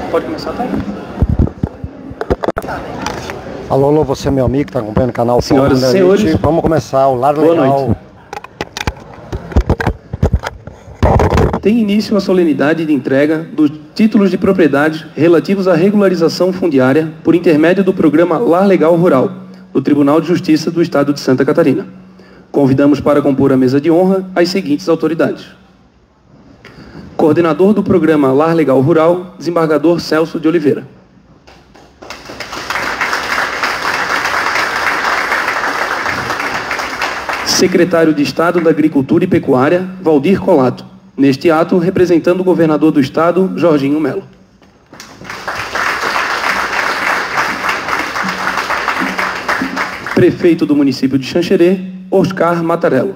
Pode começar, tá aí. Alô, alô, você é meu amigo que está acompanhando o canal. Senhoras e senhores, vamos começar o Lar Boa Legal. noite. Tem início a solenidade de entrega dos títulos de propriedade relativos à regularização fundiária por intermédio do programa Lar Legal Rural, do Tribunal de Justiça do Estado de Santa Catarina. Convidamos para compor a mesa de honra as seguintes autoridades. Coordenador do programa Lar Legal Rural, desembargador Celso de Oliveira. Secretário de Estado da Agricultura e Pecuária, Valdir Colato. Neste ato, representando o governador do Estado, Jorginho Melo. Prefeito do município de Xanxerê, Oscar Matarello.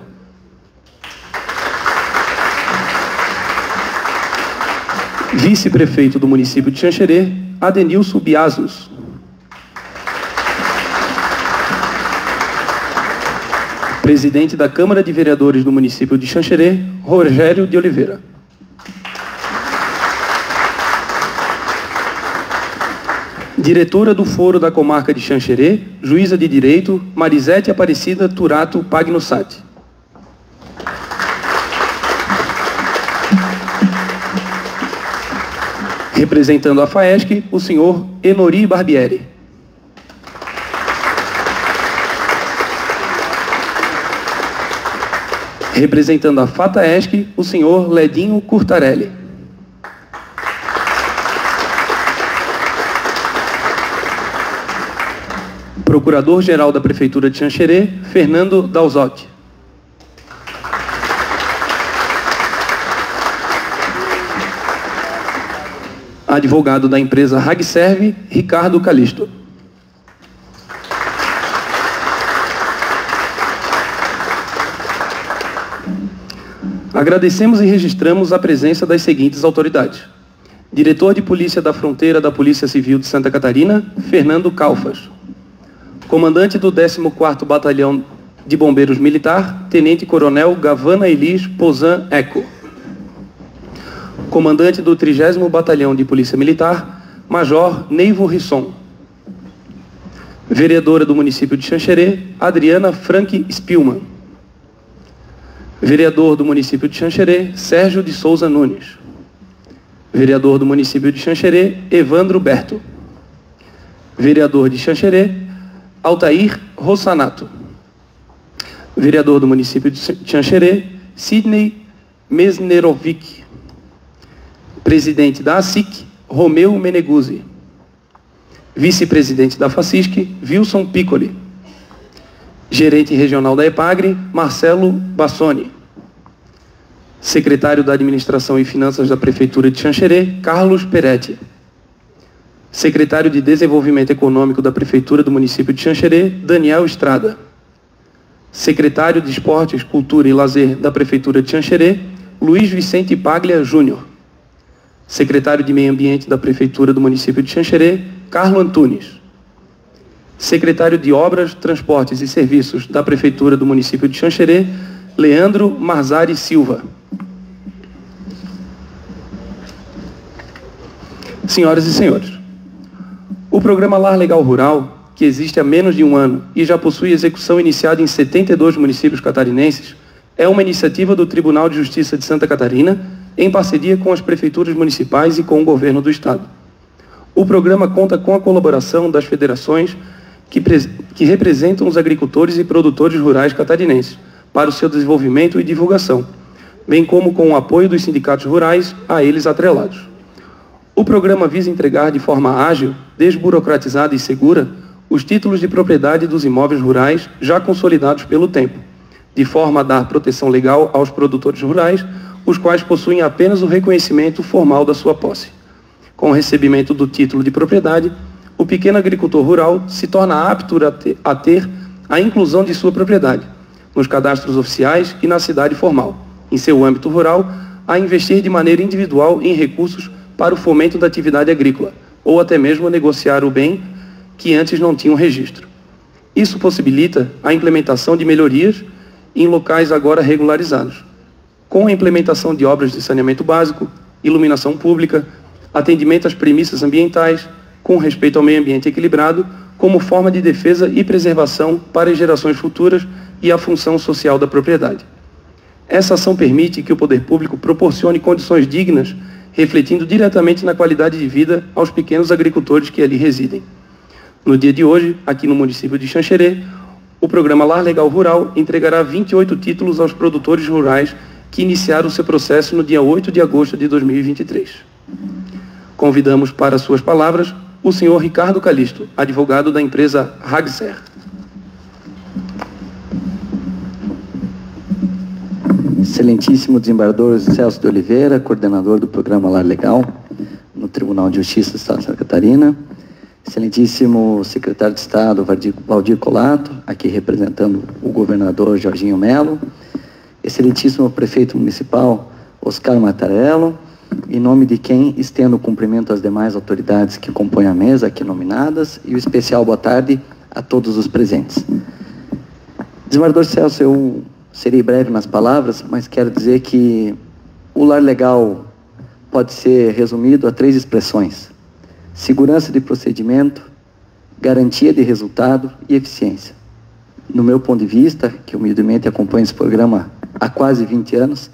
Vice-prefeito do município de Xanxerê, Adenilson Biasos. Presidente da Câmara de Vereadores do município de Xanxerê, Rogério de Oliveira. Diretora do Foro da Comarca de Xanxerê, Juíza de Direito, Marisete Aparecida Turato Pagnussati. Representando a FAESC, o senhor Enori Barbieri. Representando a FATAESC, o senhor Ledinho Curtarelli. Procurador-Geral da Prefeitura de Xanxerê, Fernando Dalzotti. Advogado da empresa RagServe, Ricardo Calisto. Agradecemos e registramos a presença das seguintes autoridades. Diretor de Polícia da Fronteira da Polícia Civil de Santa Catarina, Fernando Calfas. Comandante do 14º Batalhão de Bombeiros Militar, Tenente Coronel Gavana Elis Pozan Eco. Comandante do 30º Batalhão de Polícia Militar, Major Neivo Risson. Vereadora do município de Xanxerê, Adriana Frank Spielmann. Vereador do município de Xanxerê, Sérgio de Souza Nunes. Vereador do município de Xanxerê, Evandro Berto. Vereador de Xanxerê, Altair Rossanato. Vereador do município de Xanxerê, Sidney Mesnerovic. Presidente da ASIC, Romeu Meneguzzi. Vice-presidente da FACISC, Wilson Piccoli. Gerente regional da EPAGRE, Marcelo Bassoni. Secretário da Administração e Finanças da Prefeitura de Xanxerê, Carlos Peretti. Secretário de Desenvolvimento Econômico da Prefeitura do município de Xanxerê, Daniel Estrada. Secretário de Esportes, Cultura e Lazer da Prefeitura de Xanxerê, Luiz Vicente Paglia Júnior. Secretário de Meio Ambiente da Prefeitura do município de Xanxerê, Carlo Antunes. Secretário de Obras, Transportes e Serviços da Prefeitura do município de Xanxerê, Leandro Marzari Silva. Senhoras e senhores, o programa Lar Legal Rural, que existe há menos de um ano e já possui execução iniciada em 72 municípios catarinenses, é uma iniciativa do Tribunal de Justiça de Santa Catarina, em parceria com as prefeituras municipais e com o governo do Estado. O programa conta com a colaboração das federações que representam os agricultores e produtores rurais catarinenses para o seu desenvolvimento e divulgação, bem como com o apoio dos sindicatos rurais a eles atrelados. O programa visa entregar de forma ágil, desburocratizada e segura os títulos de propriedade dos imóveis rurais já consolidados pelo tempo, de forma a dar proteção legal aos produtores rurais, os quais possuem apenas o reconhecimento formal da sua posse. Com o recebimento do título de propriedade, o pequeno agricultor rural se torna apto a ter a inclusão de sua propriedade nos cadastros oficiais e na cidade formal, em seu âmbito rural, a investir de maneira individual em recursos para o fomento da atividade agrícola, ou até mesmo negociar o bem que antes não tinham registro. Isso possibilita a implementação de melhorias em locais agora regularizados, com a implementação de obras de saneamento básico, iluminação pública, atendimento às premissas ambientais, com respeito ao meio ambiente equilibrado, como forma de defesa e preservação para as gerações futuras e a função social da propriedade. Essa ação permite que o poder público proporcione condições dignas, refletindo diretamente na qualidade de vida aos pequenos agricultores que ali residem. No dia de hoje, aqui no município de Xanxerê, o programa Lar Legal Rural entregará 28 títulos aos produtores rurais que iniciaram seu processo no dia 8 de agosto de 2023. Convidamos para suas palavras o senhor Ricardo Calisto, advogado da empresa Hagser. Excelentíssimo desembargador Celso de Oliveira, coordenador do programa Lar Legal no Tribunal de Justiça do Estado de Santa Catarina. Excelentíssimo secretário de Estado Valdir Colato, aqui representando o governador Jorginho Melo. Excelentíssimo prefeito municipal Oscar Mattarello, em nome de quem estendo o cumprimento às demais autoridades que compõem a mesa aqui nominadas, e o especial boa tarde a todos os presentes. Desembargador Celso, eu serei breve nas palavras, mas quero dizer que o Lar Legal pode ser resumido a 3 expressões: segurança de procedimento, garantia de resultado e eficiência. No meu ponto de vista, que humildemente acompanho esse programa há quase 20 anos,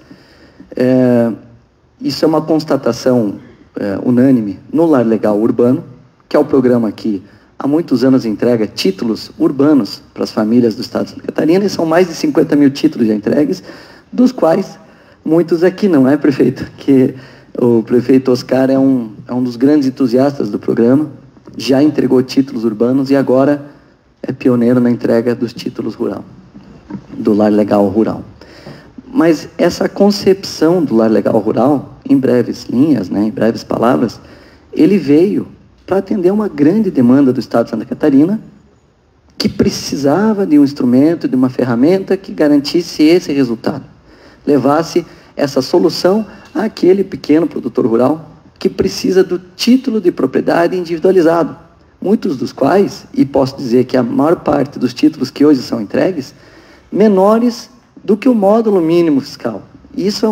isso é uma constatação unânime no Lar Legal Urbano, que é o programa que há muitos anos entrega títulos urbanos para as famílias do Estado de Santa Catarina, e são mais de 50 mil títulos já entregues, dos quais muitos aqui não é, prefeito? Que o prefeito Oscar é um dos grandes entusiastas do programa, já entregou títulos urbanos e agora é pioneiro na entrega dos títulos rural, do Lar Legal Rural. Mas essa concepção do Lar Legal Rural, em breves linhas, em breves palavras, ele veio para atender uma grande demanda do Estado de Santa Catarina, que precisava de um instrumento, de uma ferramenta que garantisse esse resultado, levasse essa solução àquele pequeno produtor rural que precisa do título de propriedade individualizado, muitos dos quais, e posso dizer que a maior parte dos títulos que hoje são entregues, menores do que o módulo mínimo fiscal. Isso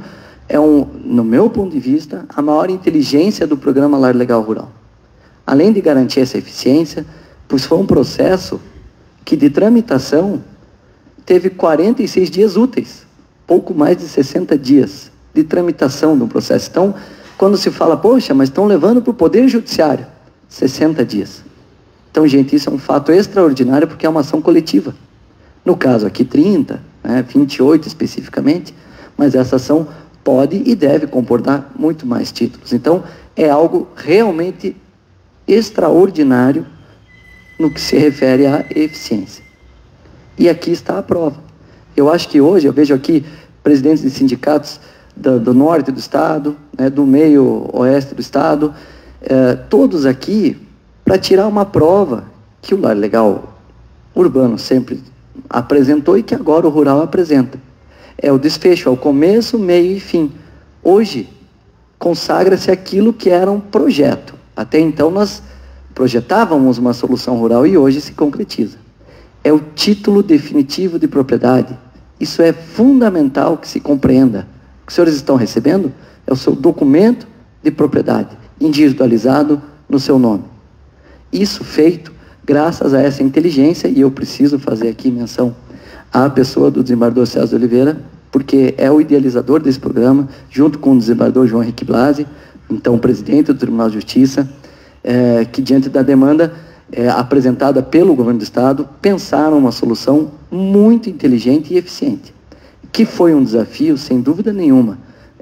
no meu ponto de vista, a maior inteligência do programa Lar Legal Rural. Além de garantir essa eficiência, pois foi um processo que de tramitação teve 46 dias úteis, pouco mais de 60 dias de tramitação do processo. Então, quando se fala, poxa, mas estão levando para o Poder Judiciário, 60 dias. Então, gente, isso é um fato extraordinário porque é uma ação coletiva. No caso aqui, 30, 28 especificamente, mas essa ação pode e deve comportar muito mais títulos. Então, é algo realmente extraordinário no que se refere à eficiência. E aqui está a prova. Eu acho que hoje, eu vejo aqui presidentes de sindicatos do norte do estado, do meio oeste do estado, todos aqui para tirar uma prova que o Lar Legal Urbano sempre apresentou e que agora o rural apresenta. É o desfecho, é o começo, meio e fim. Hoje, consagra-se aquilo que era um projeto. Até então nós projetávamos uma solução rural e hoje se concretiza. É o título definitivo de propriedade. Isso é fundamental que se compreenda. O que os senhores estão recebendo é o seu documento de propriedade, individualizado no seu nome. Isso feito graças a essa inteligência, e eu preciso fazer aqui menção à pessoa do desembargador Celso de Oliveira, porque é o idealizador desse programa, junto com o desembargador João Henrique Blasi, então presidente do Tribunal de Justiça, que diante da demanda apresentada pelo governo do estado, pensaram uma solução muito inteligente e eficiente, que foi um desafio, sem dúvida nenhuma,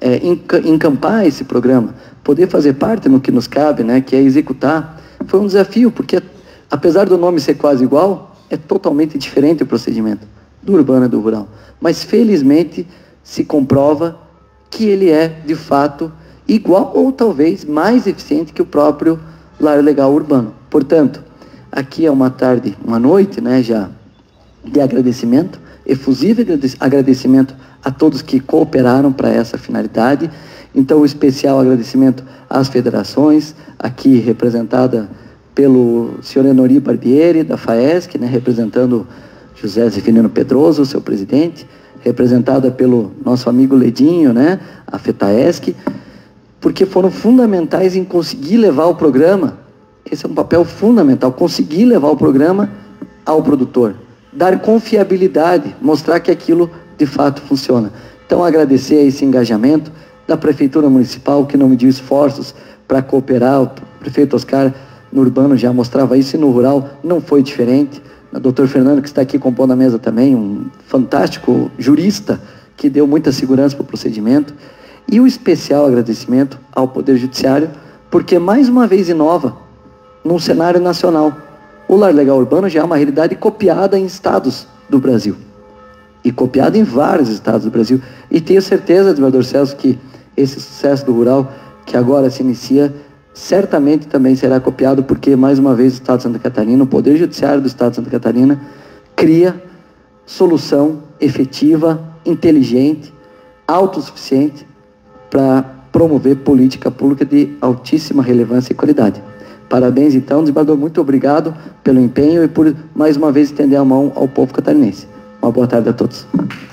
encampar esse programa, poder fazer parte no que nos cabe, que é executar, foi um desafio, porque apesar do nome ser quase igual, é totalmente diferente o procedimento do urbano e do rural. Mas felizmente se comprova que ele é, de fato, igual ou talvez mais eficiente que o próprio Lar Legal Urbano. Portanto, aqui é uma tarde, uma noite, já de agradecimento, efusivo agradecimento a todos que cooperaram para essa finalidade. Então, um especial agradecimento às federações, aqui representada pelo senhor Enori Barbieri, da FAESC, representando José Zefinino Pedroso, seu presidente, representada pelo nosso amigo Ledinho, a FETAESC, porque foram fundamentais em conseguir levar o programa. Esse é um papel fundamental, conseguir levar o programa ao produtor, dar confiabilidade, mostrar que aquilo de fato funciona. Então, agradecer a esse engajamento da Prefeitura Municipal, que não mediu esforços para cooperar. O prefeito Oscar, no urbano, já mostrava isso, e no rural não foi diferente. O doutor Fernando, que está aqui compondo a mesa também, um fantástico jurista, que deu muita segurança para o procedimento. E o especial agradecimento ao Poder Judiciário, porque mais uma vez inova num cenário nacional. O Lar Legal Urbano já é uma realidade copiada em estados do Brasil. E copiada em vários estados do Brasil. E tenho certeza, desembargador Celso, que esse sucesso do rural, que agora se inicia, certamente também será copiado, porque, mais uma vez, o Estado de Santa Catarina, o Poder Judiciário do Estado de Santa Catarina, cria solução efetiva, inteligente, autossuficiente, para promover política pública de altíssima relevância e qualidade. Parabéns, então, desembargador, muito obrigado pelo empenho e por, mais uma vez, estender a mão ao povo catarinense. Uma boa tarde a todos.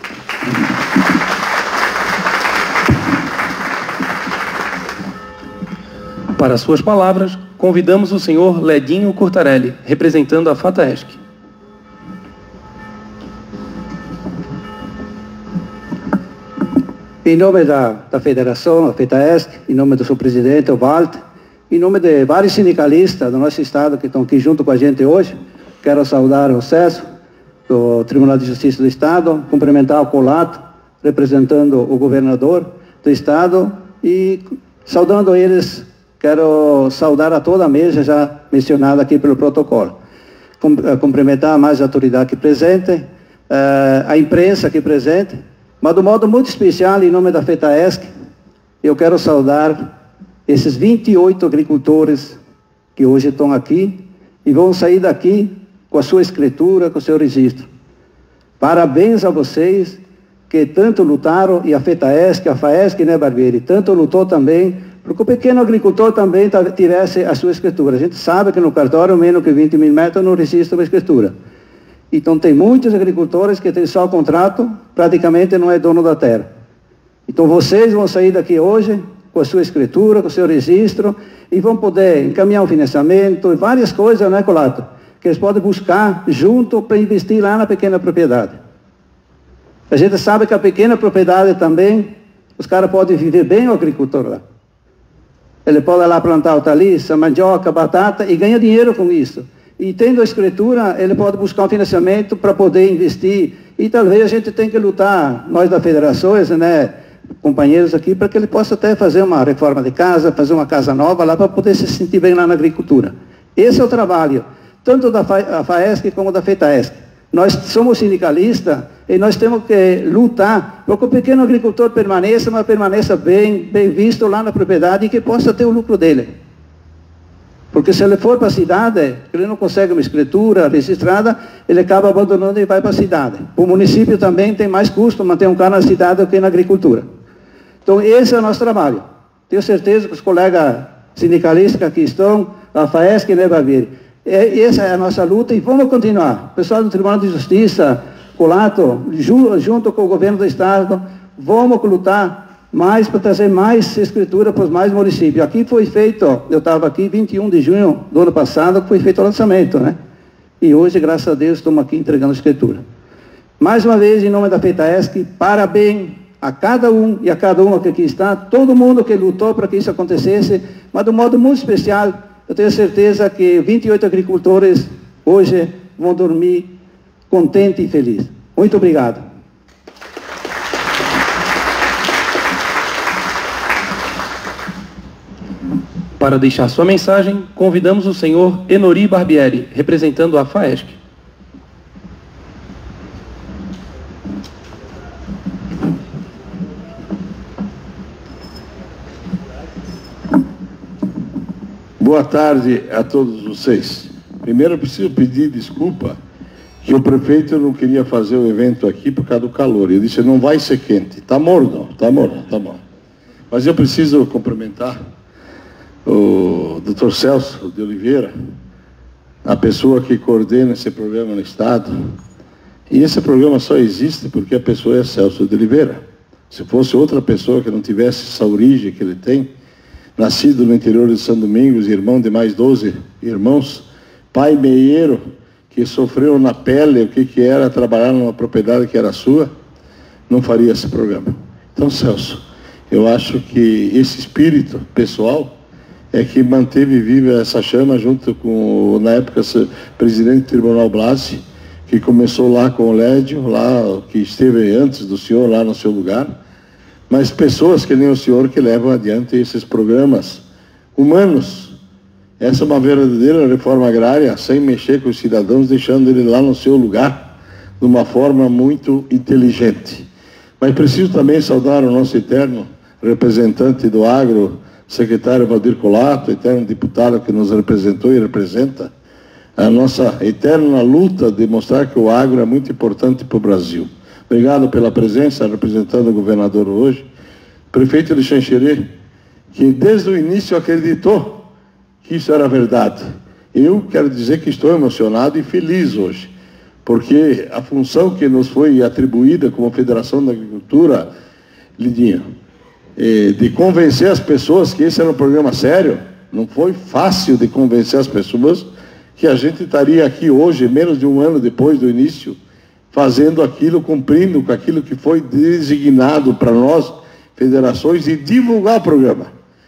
Para suas palavras, convidamos o senhor Ledinho Curtarelli, representando a FATAESC. Em nome da Federação, a FETAESC, em nome do seu presidente, o Walter, em nome de vários sindicalistas do nosso estado que estão aqui junto com a gente hoje, quero saudar o César, do Tribunal de Justiça do Estado, cumprimentar o Colato, representando o governador do estado, e saudando eles, quero saudar a toda a mesa já mencionada aqui pelo protocolo. Cumprimentar mais a autoridade aqui presente, a imprensa aqui presente, mas de um modo muito especial, em nome da FETAESC, eu quero saudar esses 28 agricultores que hoje estão aqui e vão sair daqui com a sua escritura, com o seu registro. Parabéns a vocês que tanto lutaram, e a FETAESC, a FAESC, né, Barbieri, tanto lutou também, porque o pequeno agricultor também tivesse a sua escritura. A gente sabe que no cartório, menos que 20 mil metros, não registra uma escritura. Então, tem muitos agricultores que têm só o contrato, praticamente não é dono da terra. Então, vocês vão sair daqui hoje com a sua escritura, com o seu registro, e vão poder encaminhar um financiamento e várias coisas, né, Colato? Que eles podem buscar junto para investir lá na pequena propriedade. A gente sabe que a pequena propriedade também, os caras podem viver bem o agricultor lá. Ele pode lá plantar hortaliça, mandioca, batata e ganha dinheiro com isso. E tendo a escritura, ele pode buscar um financiamento para poder investir. E talvez a gente tenha que lutar, nós da federações, né, companheiros aqui, para que ele possa até fazer uma reforma de casa, fazer uma casa nova lá, para poder se sentir bem lá na agricultura. Esse é o trabalho, tanto da FAESC como da FETAESC. Nós somos sindicalistas e nós temos que lutar para que o pequeno agricultor permaneça, mas permaneça bem visto lá na propriedade e que possa ter o lucro dele. Porque se ele for para a cidade, ele não consegue uma escritura registrada, ele acaba abandonando e vai para a cidade. O município também tem mais custo manter um cara na cidade do que na agricultura. Então, esse é o nosso trabalho. Tenho certeza que os colegas sindicalistas que aqui estão, a FAESC, né, Barbieri, essa é a nossa luta e vamos continuar. O pessoal do Tribunal de Justiça, Colato, junto com o governo do Estado, vamos lutar mais para trazer mais escritura para os mais municípios. Aqui foi feito, eu estava aqui 21 de junho do ano passado, foi feito o lançamento, né? E hoje, graças a Deus, estamos aqui entregando a escritura. Mais uma vez, em nome da FETAESC, parabéns a cada um e a cada uma que aqui está, todo mundo que lutou para que isso acontecesse, mas de um modo muito especial. Eu tenho certeza que 28 agricultores hoje vão dormir contentes e felizes. Muito obrigado. Para deixar sua mensagem, convidamos o senhor Enori Barbieri, representando a FAESC. Boa tarde a todos vocês. Primeiro, eu preciso pedir desculpa que o prefeito não queria fazer o evento aqui por causa do calor. Eu disse, não vai ser quente. Está morno, está morno, está morno. Mas eu preciso cumprimentar o Dr. Celso de Oliveira, a pessoa que coordena esse programa no Estado. E esse programa só existe porque a pessoa é Celso de Oliveira. Se fosse outra pessoa que não tivesse essa origem que ele tem, nascido no interior de São Domingos, irmão de mais 12 irmãos, pai meieiro, que sofreu na pele o que era trabalhar numa propriedade que era sua, não faria esse programa. Então, Celso, eu acho que esse espírito pessoal é que manteve viva essa chama junto com, na época, o presidente do Tribunal Blasi, que começou lá com o Lédio, lá, que esteve antes do senhor lá no seu lugar, mas pessoas que nem o senhor que levam adiante esses programas humanos. Essa é uma verdadeira reforma agrária, sem mexer com os cidadãos, deixando ele lá no seu lugar, de uma forma muito inteligente. Mas preciso também saudar o nosso eterno representante do agro, secretário Valdir Colato, eterno deputado que nos representou e representa, a nossa eterna luta de mostrar que o agro é muito importante para o Brasil. Obrigado pela presença, representando o governador hoje, prefeito de Xanxerê, que desde o início acreditou que isso era verdade. Eu quero dizer que estou emocionado e feliz hoje, porque a função que nos foi atribuída como Federação da Agricultura, Lidinho, de convencer as pessoas que esse era um programa sério, não foi fácil de convencer as pessoas que a gente estaria aqui hoje, menos de um ano depois do início, fazendo aquilo, cumprindo com aquilo que foi designado para nós, federações, e divulgar o programa.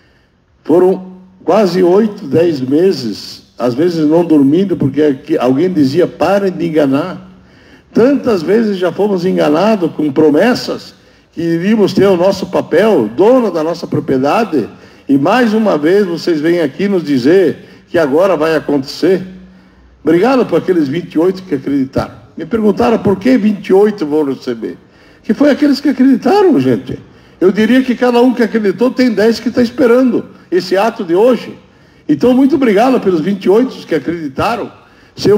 Foram quase 8, 10 meses, às vezes não dormindo, porque alguém dizia, parem de enganar. Tantas vezes já fomos enganados com promessas, que iríamos ter o nosso papel, dono da nossa propriedade, e mais uma vez vocês vêm aqui nos dizer que agora vai acontecer. Obrigado por aqueles 28 que acreditaram. Me perguntaram por que 28 vão receber. Que foi aqueles que acreditaram, gente. Eu diria que cada um que acreditou tem 10 que está esperando esse ato de hoje. Então, muito obrigado pelos 28 que acreditaram. Ser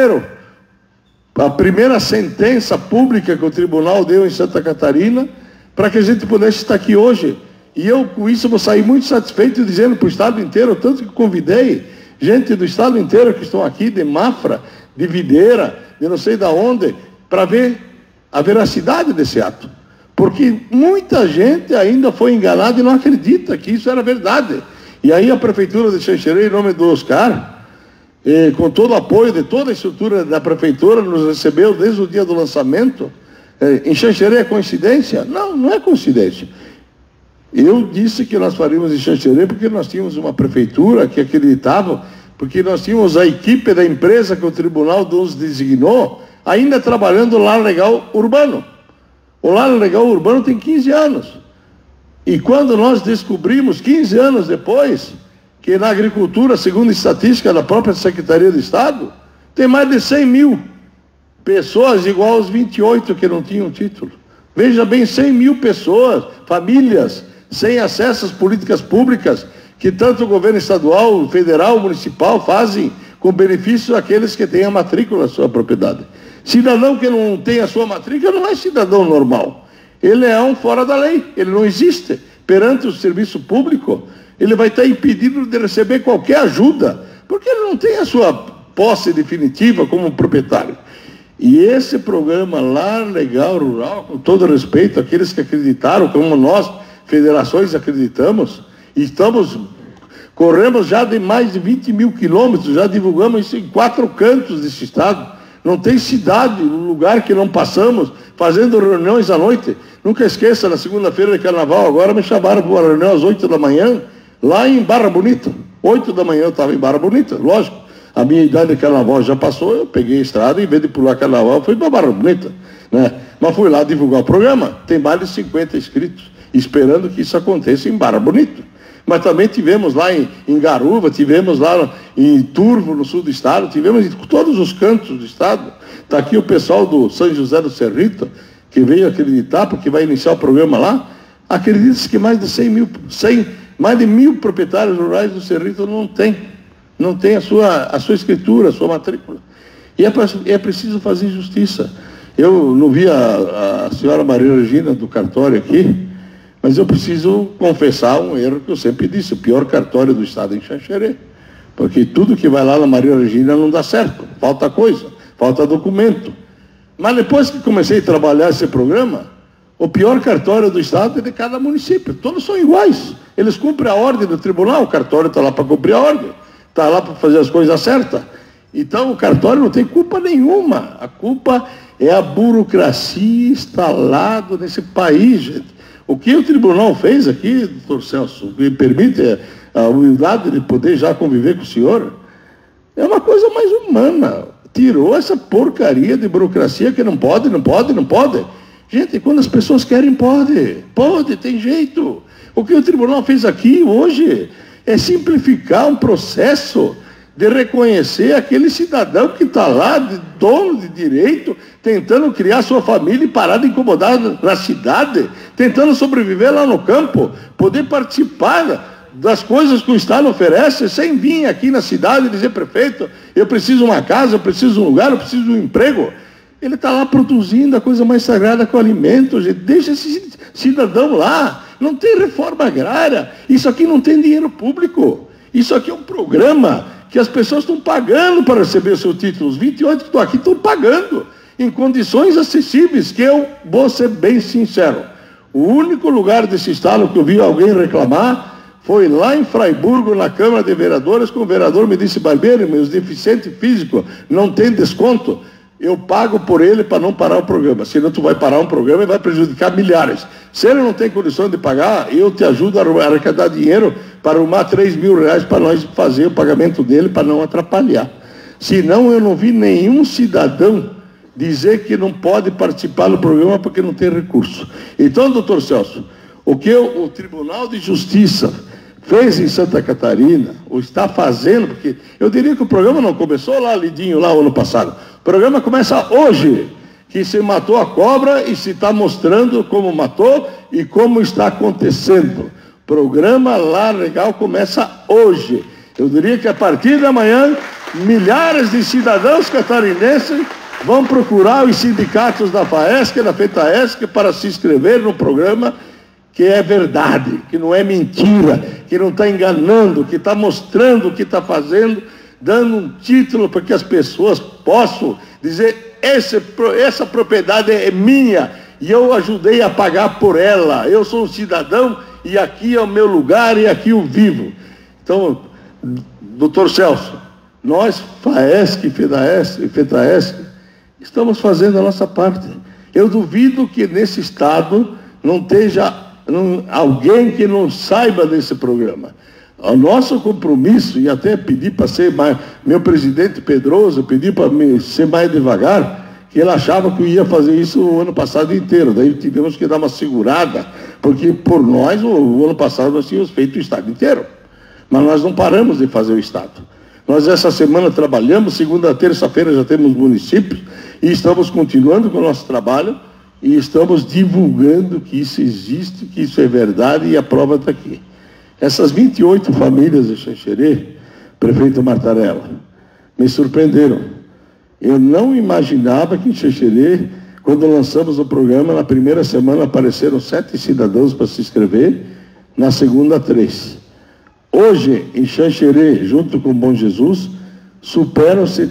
a primeira sentença pública que o tribunal deu em Santa Catarina, para que a gente pudesse estar aqui hoje. E eu, com isso, vou sair muito satisfeito, dizendo para o Estado inteiro, tanto que convidei gente do Estado inteiro que estão aqui, de Mafra, de Videira, de não sei de onde, para ver a veracidade desse ato. Porque muita gente ainda foi enganada e não acredita que isso era verdade. E aí a Prefeitura de Xanxerê, em nome do Oscar, com todo o apoio de toda a estrutura da Prefeitura, nos recebeu desde o dia do lançamento. Em Xanxerê é coincidência? Não, não é coincidência. Eu disse que nós faríamos em Xanxerê porque nós tínhamos uma prefeitura que acreditava, porque nós tínhamos a equipe da empresa que o tribunal nos designou, ainda trabalhando no Lar Legal Urbano. O Lar Legal Urbano tem 15 anos. E quando nós descobrimos, 15 anos depois, que na agricultura, segundo a estatística da própria Secretaria de Estado, tem mais de 100 mil pessoas igual aos 28 que não tinham título. Veja bem, 100 mil pessoas, famílias, sem acesso às políticas públicas, que tanto o governo estadual, federal, municipal fazem com benefício àqueles que têm a matrícula na sua propriedade. Cidadão que não tem a sua matrícula não é cidadão normal. Ele é um fora da lei, ele não existe. Perante o serviço público, ele vai estar impedido de receber qualquer ajuda, porque ele não tem a sua posse definitiva como proprietário. E esse programa Lar Legal Rural, com todo respeito àqueles que acreditaram, como nós, federações, acreditamos, corremos já de mais de 20 mil quilômetros, já divulgamos isso em 4 cantos desse estado. Não tem cidade, lugar que não passamos, fazendo reuniões à noite. Nunca esqueça, na segunda-feira de carnaval, agora me chamaram para uma reunião às 8 da manhã, lá em Barra Bonita. 8 da manhã eu estava em Barra Bonita, lógico. A minha idade de carnaval já passou, eu peguei a estrada e, em vez de pular carnaval, fui para Barra Bonita, né? Mas fui lá divulgar o programa, tem mais de 50 inscritos, esperando que isso aconteça em Barra Bonita. Mas também tivemos lá em Garuva, tivemos lá em Turvo, no sul do estado, tivemos em todos os cantos do estado. Está aqui o pessoal do São José do Cerrito, que veio acreditar, porque vai iniciar o programa lá. Acredita-se que mais de 1.000 proprietários rurais do Cerrito não tem a sua escritura, a sua matrícula. E é preciso fazer justiça. Eu não vi a senhora Maria Regina do cartório aqui, mas eu preciso confessar um erro que eu sempre disse, o pior cartório do estado é em Xanxerê. Porque tudo que vai lá na Maria Regina não dá certo, falta coisa, falta documento. Mas depois que comecei a trabalhar esse programa, O pior cartório do Estado é de cada município. Todos são iguais. Eles cumprem a ordem do tribunal, o cartório está lá para cumprir a ordem, está lá para fazer as coisas certas. Então o cartório não tem culpa nenhuma. A culpa é a burocracia instalada nesse país, gente. O que o tribunal fez aqui, doutor Celso, me permite a humildade de poder já conviver com o senhor, é uma coisa mais humana. Tirou essa porcaria de burocracia que não pode. Gente, quando as pessoas querem, pode, tem jeito. O que o tribunal fez aqui hoje é simplificar um processo de reconhecer aquele cidadão que está lá, de dono de direito, tentando criar sua família e parar de incomodar na cidade, tentando sobreviver lá no campo, poder participar das coisas que o Estado oferece, sem vir aqui na cidade e dizer, prefeito, eu preciso de uma casa, eu preciso de um lugar, eu preciso de um emprego. Ele está lá produzindo a coisa mais sagrada que o alimento, gente. Deixa esse cidadão lá. Não tem reforma agrária. Isso aqui não tem dinheiro público. Isso aqui é um programa que as pessoas estão pagando para receber o seu título. Os 28 que estão aqui estão pagando em condições acessíveis, que eu vou ser bem sincero. O único lugar desse estado que eu vi alguém reclamar foi lá em Fraiburgo, na Câmara de Vereadores, que o vereador me disse, Barbeiro, meus deficientes físicos não tem desconto. Eu pago por ele para não parar o programa. Senão tu vai parar um programa e vai prejudicar milhares. Se ele não tem condição de pagar, eu te ajudo a arrecadar dinheiro para arrumar 3 mil reais para nós fazer o pagamento dele, para não atrapalhar. Senão eu não vi nenhum cidadão dizer que não pode participar do programa porque não tem recurso. Então, doutor Celso, o que o Tribunal de Justiça fez em Santa Catarina, ou está fazendo, porque eu diria que o programa não começou lá, Lidinho, lá ano passado. O programa começa hoje, que se matou a cobra e se está mostrando como matou e como está acontecendo. O programa Lar Legal começa hoje. Eu diria que a partir de amanhã, milhares de cidadãos catarinenses vão procurar os sindicatos da FAESC, da FETAESC, para se inscrever no programa, que é verdade, que não é mentira, que não está enganando, que está mostrando o que está fazendo, dando um título para que as pessoas possam dizer, essa propriedade é minha e eu ajudei a pagar por ela, eu sou um cidadão e aqui é o meu lugar e aqui eu vivo. Então, doutor Celso, nós, FAESC, FETAESC, estamos fazendo a nossa parte. Eu duvido que nesse estado não esteja alguém que não saiba desse programa. O nosso compromisso, e até pedi para ser mais, meu presidente Pedroso, pedi para ser mais devagar, que ele achava que eu ia fazer isso o ano passado inteiro. Daí tivemos que dar uma segurada, porque por nós, o ano passado, nós tínhamos feito o estado inteiro. Mas nós não paramos de fazer o estado. Nós essa semana trabalhamos, segunda a terça-feira já temos municípios, e estamos continuando com o nosso trabalho, e estamos divulgando que isso existe, que isso é verdade, e a prova está aqui. Essas 28 famílias de Xanxerê, prefeito Martarella, me surpreenderam. Eu não imaginava que em Xanxerê, quando lançamos o programa, na primeira semana apareceram 7 cidadãos para se inscrever, na segunda 3. Hoje, em Xanxerê, junto com o Bom Jesus, superam-se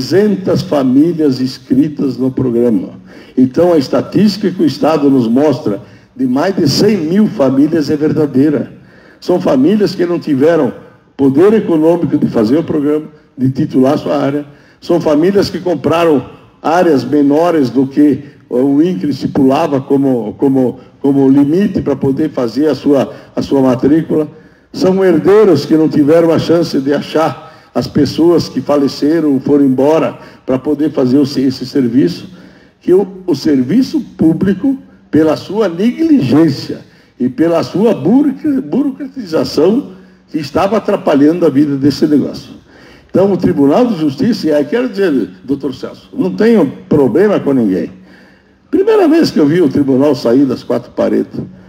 300 famílias inscritas no programa. Então, a estatística que o Estado nos mostra de mais de 100 mil famílias é verdadeira. São famílias que não tiveram poder econômico de fazer o programa, de titular sua área. São famílias que compraram áreas menores do que o INCRE estipulava como limite para poder fazer a sua matrícula. São herdeiros que não tiveram a chance de achar as pessoas que faleceram, foram embora, para poder fazer esse serviço. Que o serviço público, pela sua negligência e pela sua burocratização, estava atrapalhando a vida desse negócio. Então, o Tribunal de Justiça, e aí quero dizer, doutor Celso, não tenho problema com ninguém. Primeira vez que eu vi o tribunal sair das 4 paredes.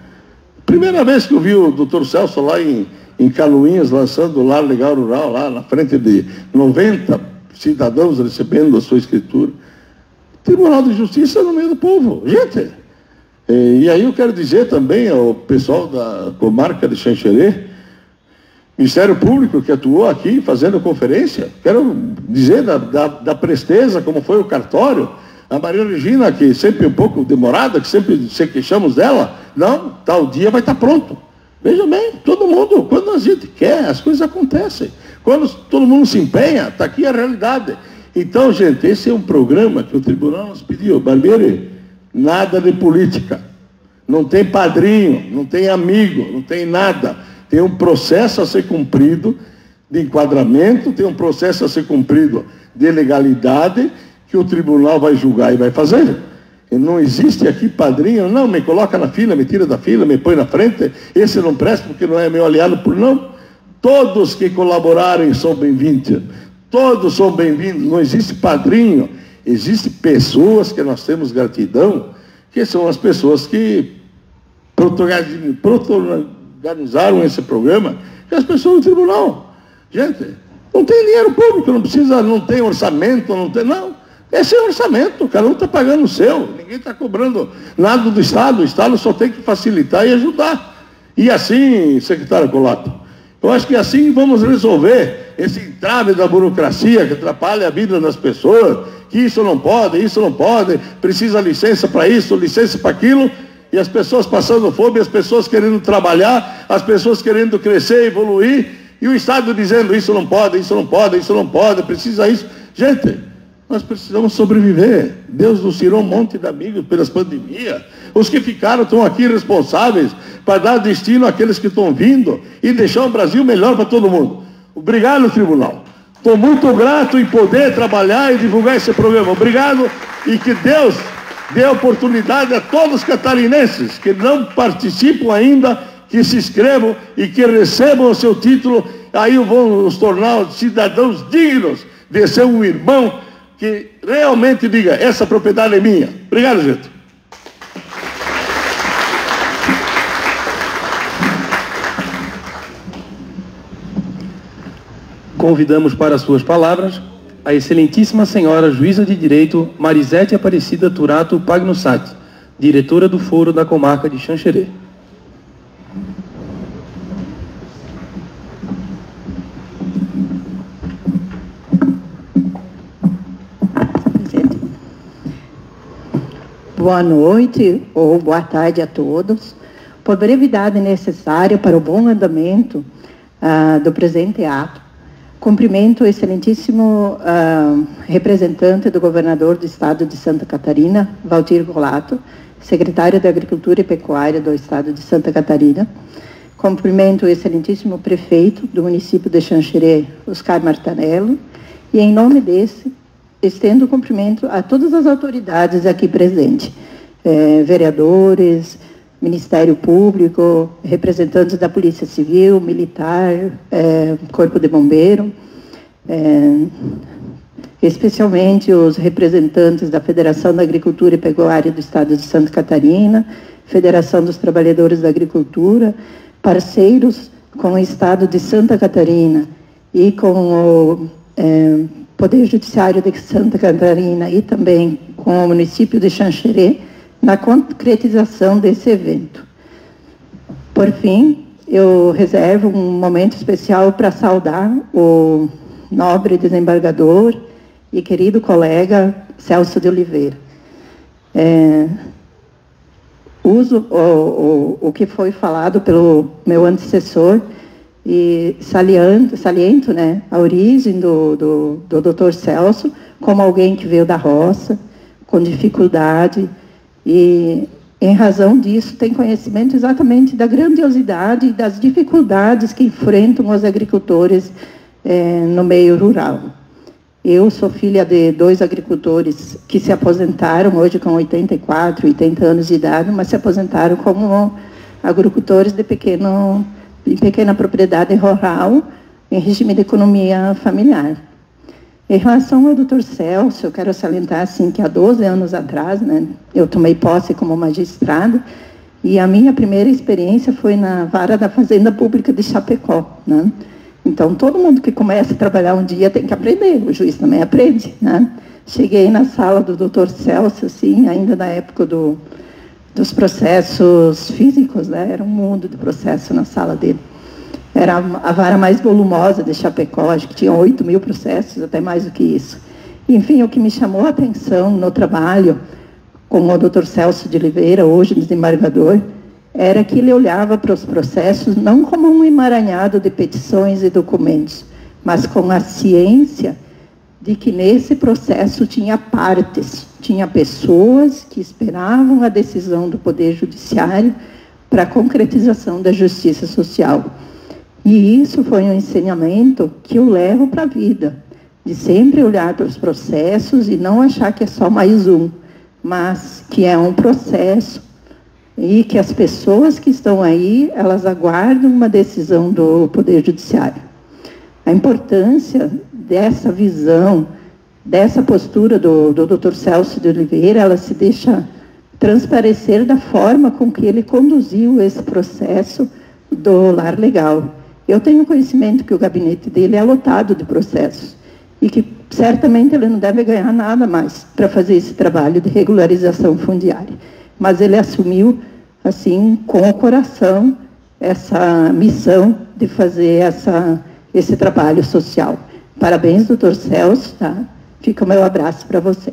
Primeira vez que eu vi o doutor Celso lá em Canoinhas, lançando o Lar Legal Rural, lá na frente de 90 cidadãos recebendo a sua escritura. Tribunal de Justiça no meio do povo. Gente, e aí eu quero dizer também ao pessoal da comarca de Xanxerê, Ministério Público que atuou aqui fazendo conferência, quero dizer da presteza, como foi o cartório, A Maria Regina, que sempre é um pouco demorada, que sempre se queixamos dela, não, tal dia vai estar pronto. Veja bem, todo mundo, quando a gente quer, as coisas acontecem. Quando todo mundo se empenha, está aqui a realidade. Então, gente, esse é um programa que o tribunal nos pediu. Barbieri, nada de política. Não tem padrinho, não tem amigo, não tem nada. Tem um processo a ser cumprido de enquadramento, tem um processo a ser cumprido de legalidade que o tribunal vai julgar e vai fazer. E não existe aqui padrinho, não, me coloca na fila, me tira da fila, me põe na frente, esse não presta porque não é meu aliado, por não. Todos que colaborarem são bem-vindos. Todos são bem-vindos, não existe padrinho. Existem pessoas que nós temos gratidão, que são as pessoas que protagonizaram esse programa, que as pessoas do tribunal. Gente, não tem dinheiro público, não precisa, não tem orçamento, não tem, não. É sem orçamento, cada um está pagando o seu, ninguém está cobrando nada do Estado, o Estado só tem que facilitar e ajudar. E assim, secretário Colato, eu acho que assim vamos resolver esse entrave da burocracia que atrapalha a vida das pessoas, que isso não pode, precisa licença para isso, licença para aquilo, e as pessoas passando fome, as pessoas querendo trabalhar, as pessoas querendo crescer, evoluir, e o Estado dizendo isso não pode, precisa isso. Gente, nós precisamos sobreviver. Deus nos tirou um monte de amigos pelas pandemias. Os que ficaram estão aqui responsáveis para dar destino àqueles que estão vindo e deixar o Brasil melhor para todo mundo. Obrigado, tribunal. Estou muito grato em poder trabalhar e divulgar esse programa. Obrigado e que Deus dê oportunidade a todos os catarinenses que não participam ainda, que se inscrevam e que recebam o seu título. Aí vão nos tornar cidadãos dignos de ser um irmão que realmente diga, essa propriedade é minha. Obrigado, gente. Convidamos para suas palavras a excelentíssima senhora juíza de direito Marisete Aparecida Turato Pagnussati, diretora do Foro da Comarca de Xanxerê. Boa noite ou boa tarde a todos. Por brevidade necessária para o bom andamento do presente ato, cumprimento o excelentíssimo representante do governador do estado de Santa Catarina, Valtir Colato, secretário da Agricultura e Pecuária do estado de Santa Catarina. Cumprimento o excelentíssimo prefeito do município de Xanxerê, Oscar Martanello, e em nome desse, estendo o cumprimento a todas as autoridades aqui presentes, vereadores, Ministério Público, representantes da Polícia Civil, Militar, Corpo de Bombeiro, especialmente os representantes da Federação da Agricultura e Pecuária do Estado de Santa Catarina, Federação dos Trabalhadores da Agricultura, parceiros com o Estado de Santa Catarina e com o Poder Judiciário de Santa Catarina e também com o município de Xanxerê, na concretização desse evento. Por fim, eu reservo um momento especial para saudar o nobre desembargador e querido colega Celso de Oliveira. Uso o que foi falado pelo meu antecessor e saliento, né, a origem do Dr. Celso como alguém que veio da roça, com dificuldade, e em razão disso tem conhecimento exatamente da grandiosidade e das dificuldades que enfrentam os agricultores no meio rural. Eu sou filha de 2 agricultores que se aposentaram hoje com 84, 80 anos de idade, mas se aposentaram como agricultores de pequena propriedade rural, em regime de economia familiar. Em relação ao Dr. Celso, eu quero salientar assim, que há 12 anos atrás, né, eu tomei posse como magistrada, e a minha primeira experiência foi na vara da Fazenda Pública de Chapecó. Né? Então, todo mundo que começa a trabalhar um dia tem que aprender, o juiz também aprende. Né? Cheguei na sala do Dr. Celso, assim, ainda na época dos processos físicos, né? Era um mundo de processo na sala dele. Era a vara mais volumosa de Chapecó, acho que tinha 8.000 processos, até mais do que isso. Enfim, o que me chamou a atenção no trabalho com o Dr. Celso de Oliveira, hoje desembargador, era que ele olhava para os processos não como um emaranhado de petições e documentos, mas com a ciência de que nesse processo tinha partes, tinha pessoas que esperavam a decisão do Poder Judiciário para a concretização da justiça social. E isso foi um ensinamento que eu levo para a vida, de sempre olhar para os processos e não achar que é só mais um, mas que é um processo e que as pessoas que estão aí, elas aguardam uma decisão do Poder Judiciário. A importância dessa visão, dessa postura do Dr. Celso de Oliveira, ela se deixa transparecer da forma com que ele conduziu esse processo do Lar Legal. Eu tenho conhecimento que o gabinete dele é lotado de processos e que certamente ele não deve ganhar nada mais para fazer esse trabalho de regularização fundiária. Mas ele assumiu, assim, com o coração, essa missão de fazer esse trabalho social. Parabéns, doutor Celso, tá? Fica o meu abraço para você.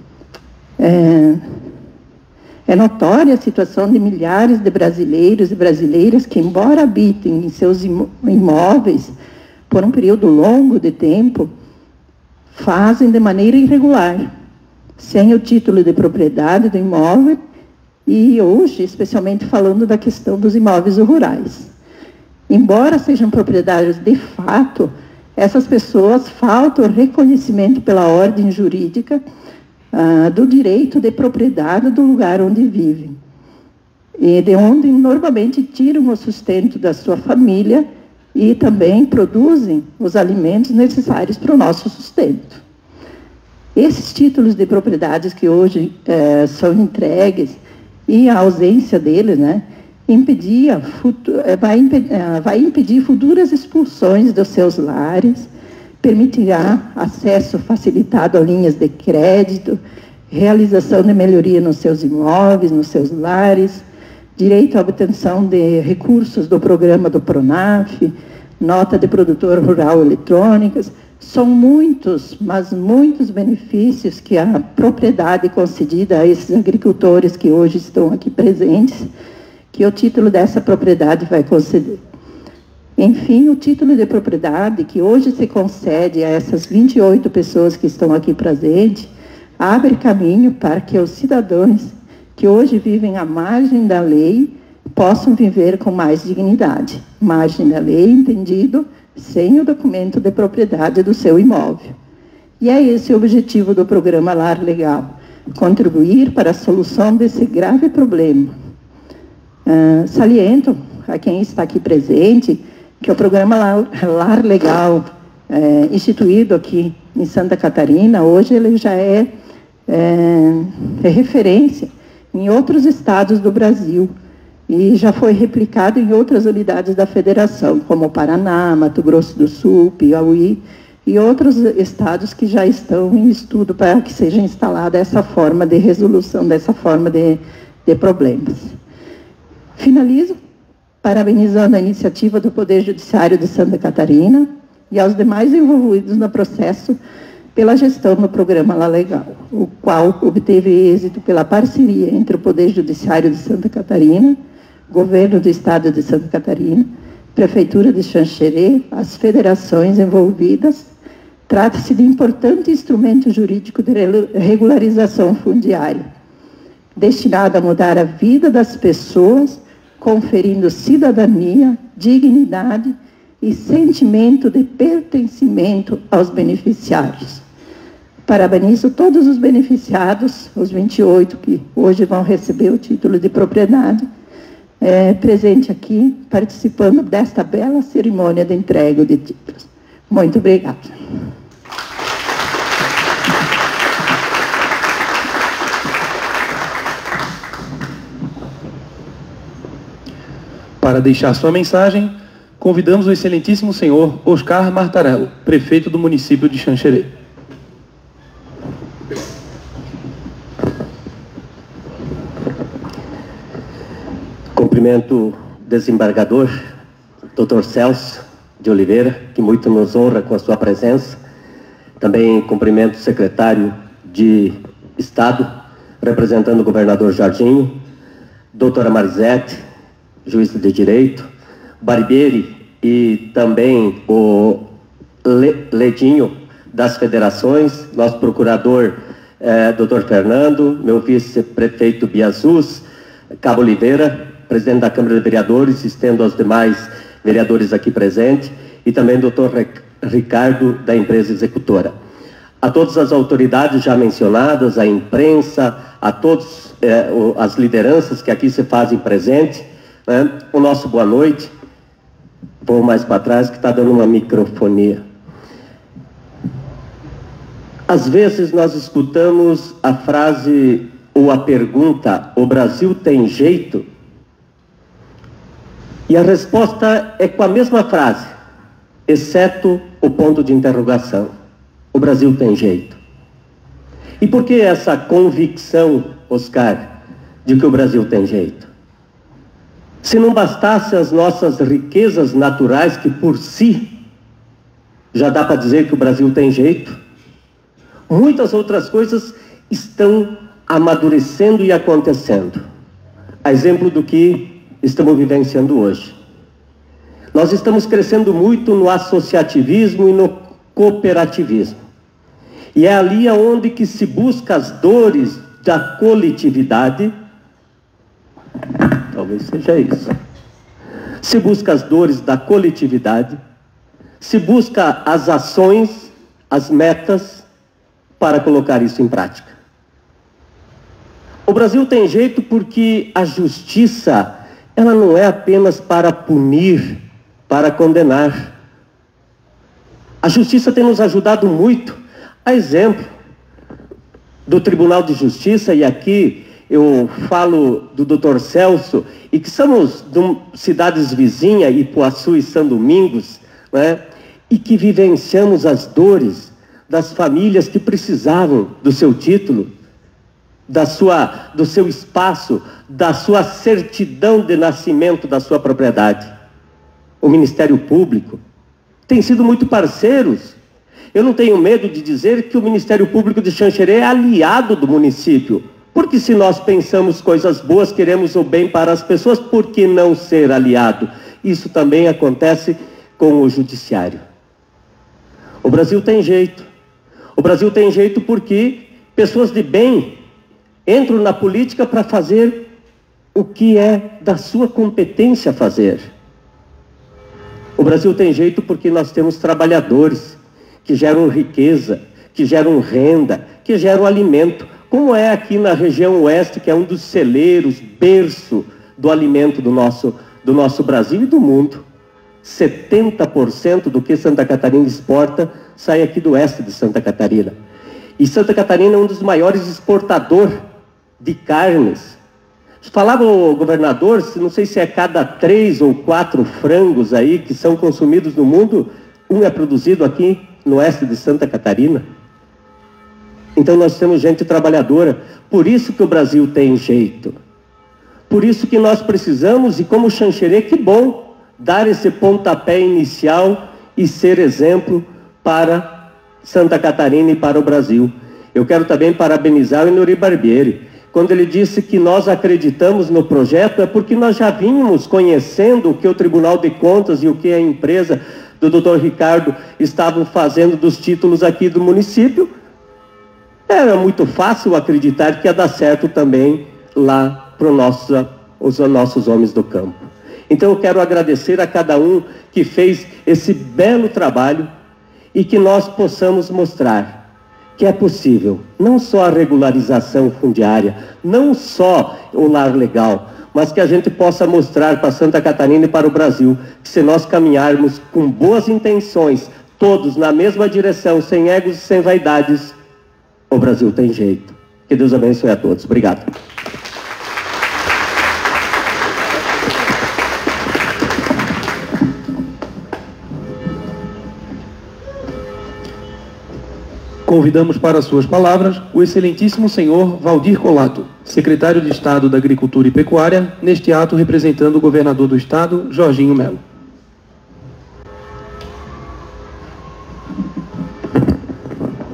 É notória a situação de milhares de brasileiros e brasileiras que, embora habitem em seus imóveis por um período longo de tempo, fazem de maneira irregular, sem o título de propriedade do imóvel, e hoje, especialmente falando da questão dos imóveis rurais. Embora sejam proprietários de fato, essas pessoas faltam o reconhecimento pela ordem jurídica do direito de propriedade do lugar onde vivem, e de onde normalmente tiram o sustento da sua família e também produzem os alimentos necessários para o nosso sustento. Esses títulos de propriedades que hoje são entregues, e a ausência deles, né, vai impedir futuras expulsões dos seus lares, permitirá acesso facilitado a linhas de crédito, realização de melhoria nos seus imóveis, nos seus lares, direito à obtenção de recursos do programa do PRONAF, nota de produtor rural eletrônicas. São muitos, mas muitos benefícios que a propriedade concedida a esses agricultores que hoje estão aqui presentes, que o título dessa propriedade vai conceder. Enfim, o título de propriedade que hoje se concede a essas 28 pessoas que estão aqui presentes, abre caminho para que os cidadãos que hoje vivem à margem da lei possam viver com mais dignidade. Margem da lei, entendido, sem o documento de propriedade do seu imóvel. E é esse o objetivo do programa Lar Legal, contribuir para a solução desse grave problema. Saliento a quem está aqui presente que o programa Lar Legal, instituído aqui em Santa Catarina, hoje ele já é referência em outros estados do Brasil, e já foi replicado em outras unidades da federação, como Paraná, Mato Grosso do Sul, Piauí, e outros estados que já estão em estudo para que seja instalada essa forma de resolução, dessa forma de problemas. Finalizo parabenizando a iniciativa do Poder Judiciário de Santa Catarina e aos demais envolvidos no processo pela gestão do programa Lar Legal, o qual obteve êxito pela parceria entre o Poder Judiciário de Santa Catarina, Governo do Estado de Santa Catarina, Prefeitura de Xanxerê, as federações envolvidas. Trata-se de importante instrumento jurídico de regularização fundiária, destinado a mudar a vida das pessoas, conferindo cidadania, dignidade e sentimento de pertencimento aos beneficiários. Parabenizo todos os beneficiados, os 28 que hoje vão receber o título de propriedade, presente aqui, participando desta bela cerimônia de entrega de títulos. Muito obrigada. Para deixar sua mensagem, convidamos o excelentíssimo senhor Oscar Martarello, prefeito do município de Xanxerê. Cumprimento o desembargador, Dr. Celso de Oliveira, que muito nos honra com a sua presença. Também cumprimento o secretário de Estado, representando o governador Jorginho, doutora Marisete, juíza de Direito, Barbieri e também o Ledinho das federações, nosso procurador doutor Fernando, meu vice-prefeito Biazus, Cabo Oliveira, presidente da Câmara de Vereadores, estendo aos demais vereadores aqui presentes, e também doutor Ricardo, da empresa executora. A todas as autoridades já mencionadas, a imprensa, a todas as lideranças que aqui se fazem presente, né? O nosso boa noite. Vou mais para trás que está dando uma microfonia. Às vezes nós escutamos a frase ou a pergunta: o Brasil tem jeito? E a resposta é com a mesma frase, exceto o ponto de interrogação. O Brasil tem jeito. E por que essa convicção, Oscar, de que o Brasil tem jeito? Se não bastasse as nossas riquezas naturais, que por si já dá para dizer que o Brasil tem jeito, muitas outras coisas estão amadurecendo e acontecendo. A exemplo do que estamos vivenciando hoje. Nós estamos crescendo muito no associativismo e no cooperativismo. E é ali onde que se busca as dores da coletividade. Talvez seja isso. Se busca as dores da coletividade, se busca as ações, as metas, para colocar isso em prática. O Brasil tem jeito porque a justiça, ela não é apenas para punir, para condenar. A justiça tem nos ajudado muito. A exemplo do Tribunal de Justiça, e aqui eu falo do Dr. Celso, e que somos de cidades vizinhas, Ipuaçu e São Domingos, né? E que vivenciamos as dores das famílias que precisavam do seu título, do seu espaço, da sua certidão de nascimento da sua propriedade. O Ministério Público tem sido muito parceiros. Eu não tenho medo de dizer que o Ministério Público de Xanxerê é aliado do município. Porque se nós pensamos coisas boas, queremos o bem para as pessoas, por que não ser aliado? Isso também acontece com o Judiciário. O Brasil tem jeito. O Brasil tem jeito porque pessoas de bem entram na política para fazer o que é da sua competência fazer. O Brasil tem jeito porque nós temos trabalhadores que geram riqueza, que geram renda, que geram alimento, como é aqui na região oeste, que é um dos celeiros, berço do alimento do nosso Brasil e do mundo. 70% do que Santa Catarina exporta sai aqui do oeste de Santa Catarina. E Santa Catarina é um dos maiores exportadores de carnes. Falava o governador, não sei se é cada 3 ou 4 frangos aí que são consumidos no mundo, um é produzido aqui no oeste de Santa Catarina. Então nós temos gente trabalhadora. Por isso que o Brasil tem jeito. Por isso que nós precisamos, e como Xanxerê, que bom, dar esse pontapé inicial e ser exemplo para Santa Catarina e para o Brasil. Eu quero também parabenizar o Inori Barbieri. Quando ele disse que nós acreditamos no projeto, é porque nós já vínhamos conhecendo o que o Tribunal de Contas e o que a empresa do Dr. Ricardo estavam fazendo dos títulos aqui do município. Era muito fácil acreditar que ia dar certo também lá para os nossos homens do campo. Então eu quero agradecer a cada um que fez esse belo trabalho e que nós possamos mostrar que é possível, não só a regularização fundiária, não só o lar legal, mas que a gente possa mostrar para Santa Catarina e para o Brasil que se nós caminharmos com boas intenções, todos na mesma direção, sem egos e sem vaidades, o Brasil tem jeito. Que Deus abençoe a todos. Obrigado. Convidamos para suas palavras o excelentíssimo senhor Valdir Colato, secretário de Estado da Agricultura e Pecuária, neste ato representando o governador do Estado, Jorginho Melo.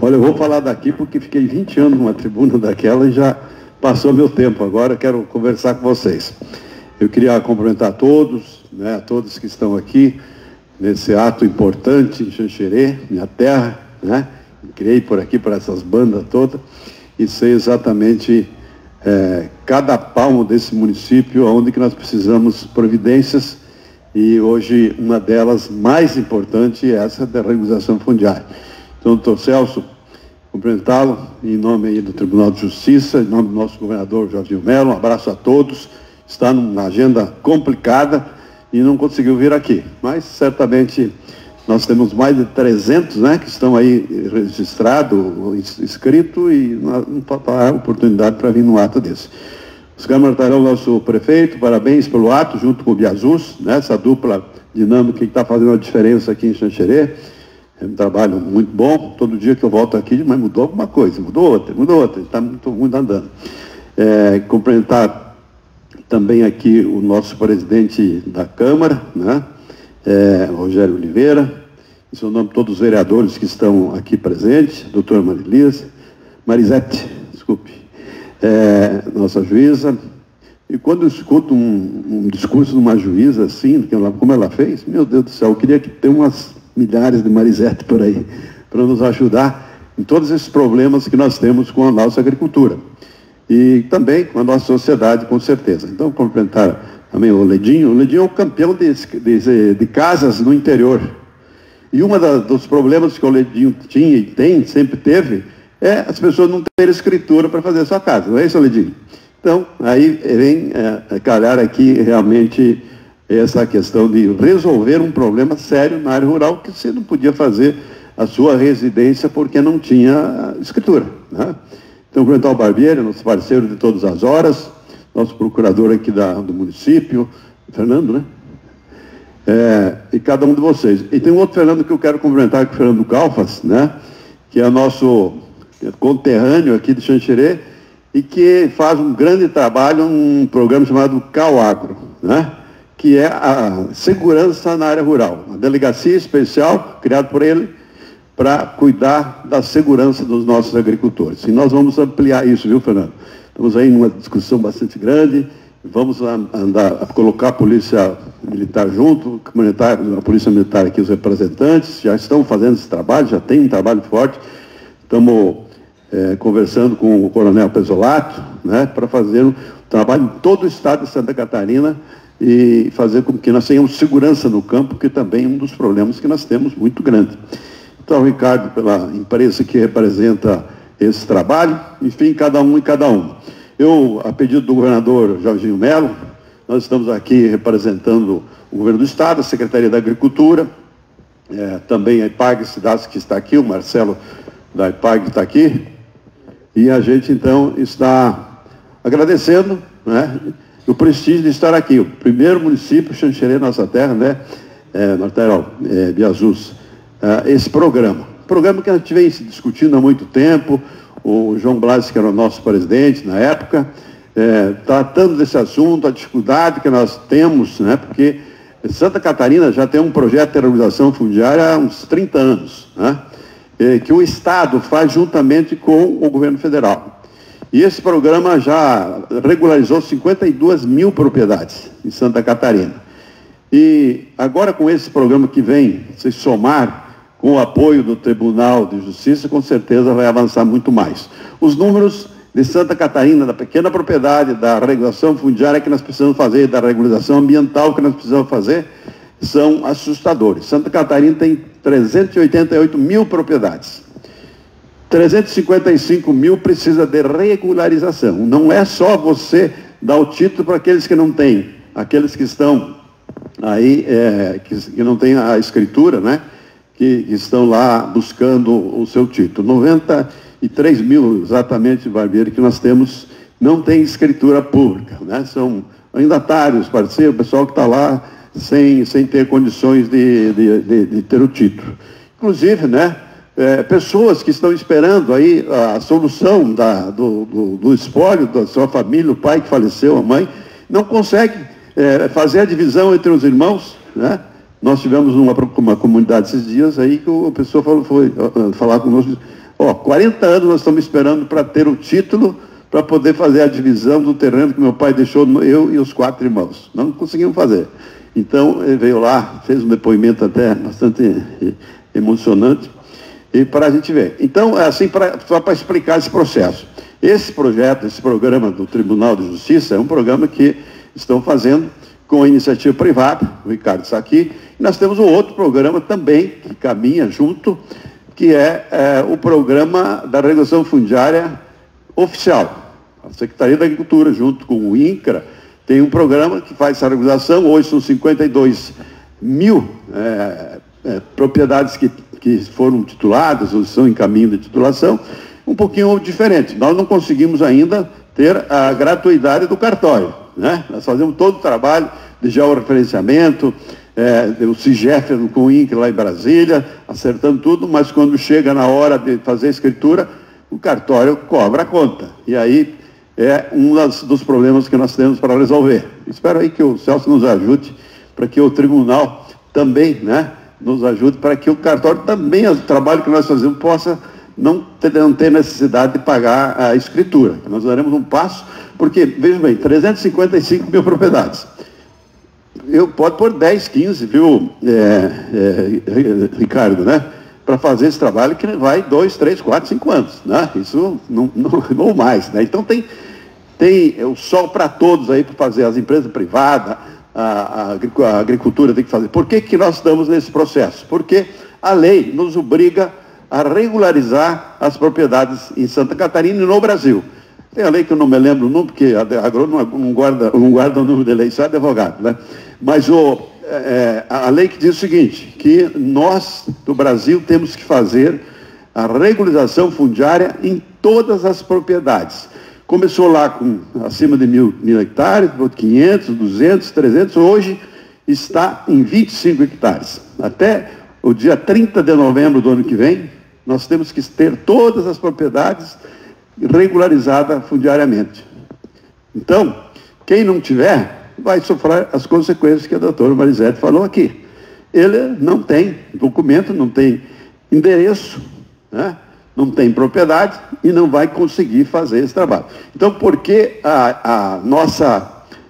Olha, eu vou falar daqui porque fiquei 20 anos numa tribuna daquela e já passou meu tempo. Agora eu quero conversar com vocês. Eu queria cumprimentar todos, né, todos que estão aqui nesse ato importante em Xanxerê, minha terra, né? Criei por aqui, por essas bandas todas, e sei exatamente cada palmo desse município, onde que nós precisamos providências, e hoje uma delas mais importante é essa da regularização fundiária. Então, doutor Celso, cumprimentá-lo em nome aí do Tribunal de Justiça, em nome do nosso governador Jorginho Mello, um abraço a todos. Está numa agenda complicada e não conseguiu vir aqui, mas certamente nós temos mais de 300, né, que estão aí registrados, inscritos, e não faltará oportunidade para vir num ato desse. Oscar Martarão, nosso prefeito, parabéns pelo ato, junto com o Biazus, né, essa dupla dinâmica que está fazendo a diferença aqui em Xanxerê. É um trabalho muito bom. Todo dia que eu volto aqui, mas mudou alguma coisa, mudou outra, está muito andando. Cumprimentar também aqui o nosso presidente da Câmara, né, Rogério Oliveira, em seu nome todos os vereadores que estão aqui presentes, doutora Marisete, desculpe, nossa juíza. E quando eu escuto um discurso de uma juíza assim, como ela fez, meu Deus do céu, eu queria que tenha umas milhares de Marisete por aí, para nos ajudar em todos esses problemas que nós temos com a nossa agricultura. E também com a nossa sociedade, com certeza. Então, cumprimentar também o Ledinho. O Ledinho é o campeão de casas no interior. E um dos problemas que o Ledinho tinha e sempre teve, é as pessoas não terem escritura para fazer a sua casa. Não é isso, Ledinho? Então, aí vem calhar aqui realmente essa questão de resolver um problema sério na área rural, que você não podia fazer a sua residência porque não tinha escritura, né? Então, cumprimentar o Barbieri, nosso parceiro de todas as horas, nosso procurador aqui do município, Fernando, né? E cada um de vocês. E tem um outro Fernando que eu quero cumprimentar, que é o Fernando Calfas, né? Que é nosso conterrâneo aqui de Xanxerê e que faz um grande trabalho, um programa chamado CalAgro, né? Que é a segurança na área rural. Uma delegacia especial, criada por ele, para cuidar da segurança dos nossos agricultores. E nós vamos ampliar isso, viu, Fernando? Estamos aí numa discussão bastante grande, vamos colocar a Polícia Militar junto, a Polícia Militar aqui, os representantes, já estão fazendo esse trabalho, já tem um trabalho forte. Estamos conversando com o Coronel Pesolato, né, para fazer um trabalho em todo o estado de Santa Catarina e fazer com que nós tenhamos segurança no campo, que também é um dos problemas que nós temos muito grande. Então, Ricardo, pela empresa que representa esse trabalho, enfim, cada um e cada um. Eu, a pedido do governador Jorginho Mello, nós estamos aqui representando o governo do estado, a Secretaria da Agricultura, também a IPAG Cidades, que está aqui, o Marcelo da IPAG está aqui, e a gente, então, está agradecendo, né, o prestígio de estar aqui, o primeiro município, Xanxerê, nossa terra, né, Martarol, Biazus, esse programa que a gente vem se discutindo há muito tempo. O João Blas, que era o nosso presidente na época, tratando desse assunto, a dificuldade que nós temos, né, porque Santa Catarina já tem um projeto de regularização fundiária há uns 30 anos, né, que o Estado faz juntamente com o governo federal. E esse programa já regularizou 52 mil propriedades em Santa Catarina. E agora, com esse programa que vem se somar com o apoio do Tribunal de Justiça, com certeza vai avançar muito mais. Os números de Santa Catarina, da pequena propriedade, da regulação fundiária que nós precisamos fazer, da regularização ambiental que nós precisamos fazer, são assustadores. Santa Catarina tem 388 mil propriedades. 355 mil precisa de regularização. Não é só você dar o título para aqueles que não têm, aqueles que estão aí, que não têm a escritura, né? Que estão lá buscando o seu título. 93 mil, exatamente, Barbieri, que nós temos, não tem escritura pública, né? São arrendatários, parceiros, o pessoal que está lá sem ter condições de ter o título. Inclusive, né, pessoas que estão esperando aí a solução do espólio da sua família, o pai que faleceu, a mãe, não consegue fazer a divisão entre os irmãos, né? Nós tivemos uma comunidade esses dias aí que a pessoa foi falar conosco, Ó, 40 anos nós estamos esperando para ter o título para poder fazer a divisão do terreno que meu pai deixou, eu e os 4 irmãos. Não conseguimos fazer. Então, ele veio lá, fez um depoimento até bastante emocionante, e para a gente ver. Então, assim, só para explicar esse processo. Esse projeto, esse programa do Tribunal de Justiça é um programa que estão fazendo com a iniciativa privada, o Ricardo está aqui, e nós temos um outro programa também, que caminha junto, que é o programa da regulação fundiária oficial. A Secretaria da Agricultura, junto com o INCRA, tem um programa que faz essa regulação. Hoje são 52 mil propriedades que foram tituladas ou estão em caminho de titulação, um pouquinho diferente. Nós não conseguimos ainda ter a gratuidade do cartório, né? Nós fazemos todo o trabalho de georreferenciamento, o CIGEF com o INCRA lá em Brasília, acertando tudo, mas quando chega na hora de fazer a escritura, o cartório cobra a conta. E aí é um dos problemas que nós temos para resolver. Espero aí que o Celso nos ajude, para que o tribunal também, né, nos ajude, para que o cartório também, o trabalho que nós fazemos, possa não ter necessidade de pagar a escritura. Nós daremos um passo, porque, veja bem, 355 mil propriedades. Pode pôr 10, 15, viu, Ricardo, né? Para fazer esse trabalho que vai 2, 3, 4, 5 anos, né? Isso não ou mais, né? Então tem o sol para todos aí para fazer, as empresas privadas, a agricultura tem que fazer. Por que nós estamos nesse processo? Porque a lei nos obriga a regularizar as propriedades em Santa Catarina e no Brasil. Tem a lei que eu não me lembro o nome, porque a agrônomo não guarda o número de lei, só é advogado, né? Mas a lei que diz o seguinte, que nós, do Brasil, temos que fazer a regularização fundiária em todas as propriedades. Começou lá com acima de 1.000 hectares, 500, 200, 300, hoje está em 25 hectares. Até o dia 30 de novembro do ano que vem, nós temos que ter todas as propriedades regularizadas fundiariamente. Então, quem não tiver, vai sofrer as consequências que a doutora Marisete falou aqui. Ele não tem documento, não tem endereço, né? Não tem propriedade e não vai conseguir fazer esse trabalho. Então, por que a nossa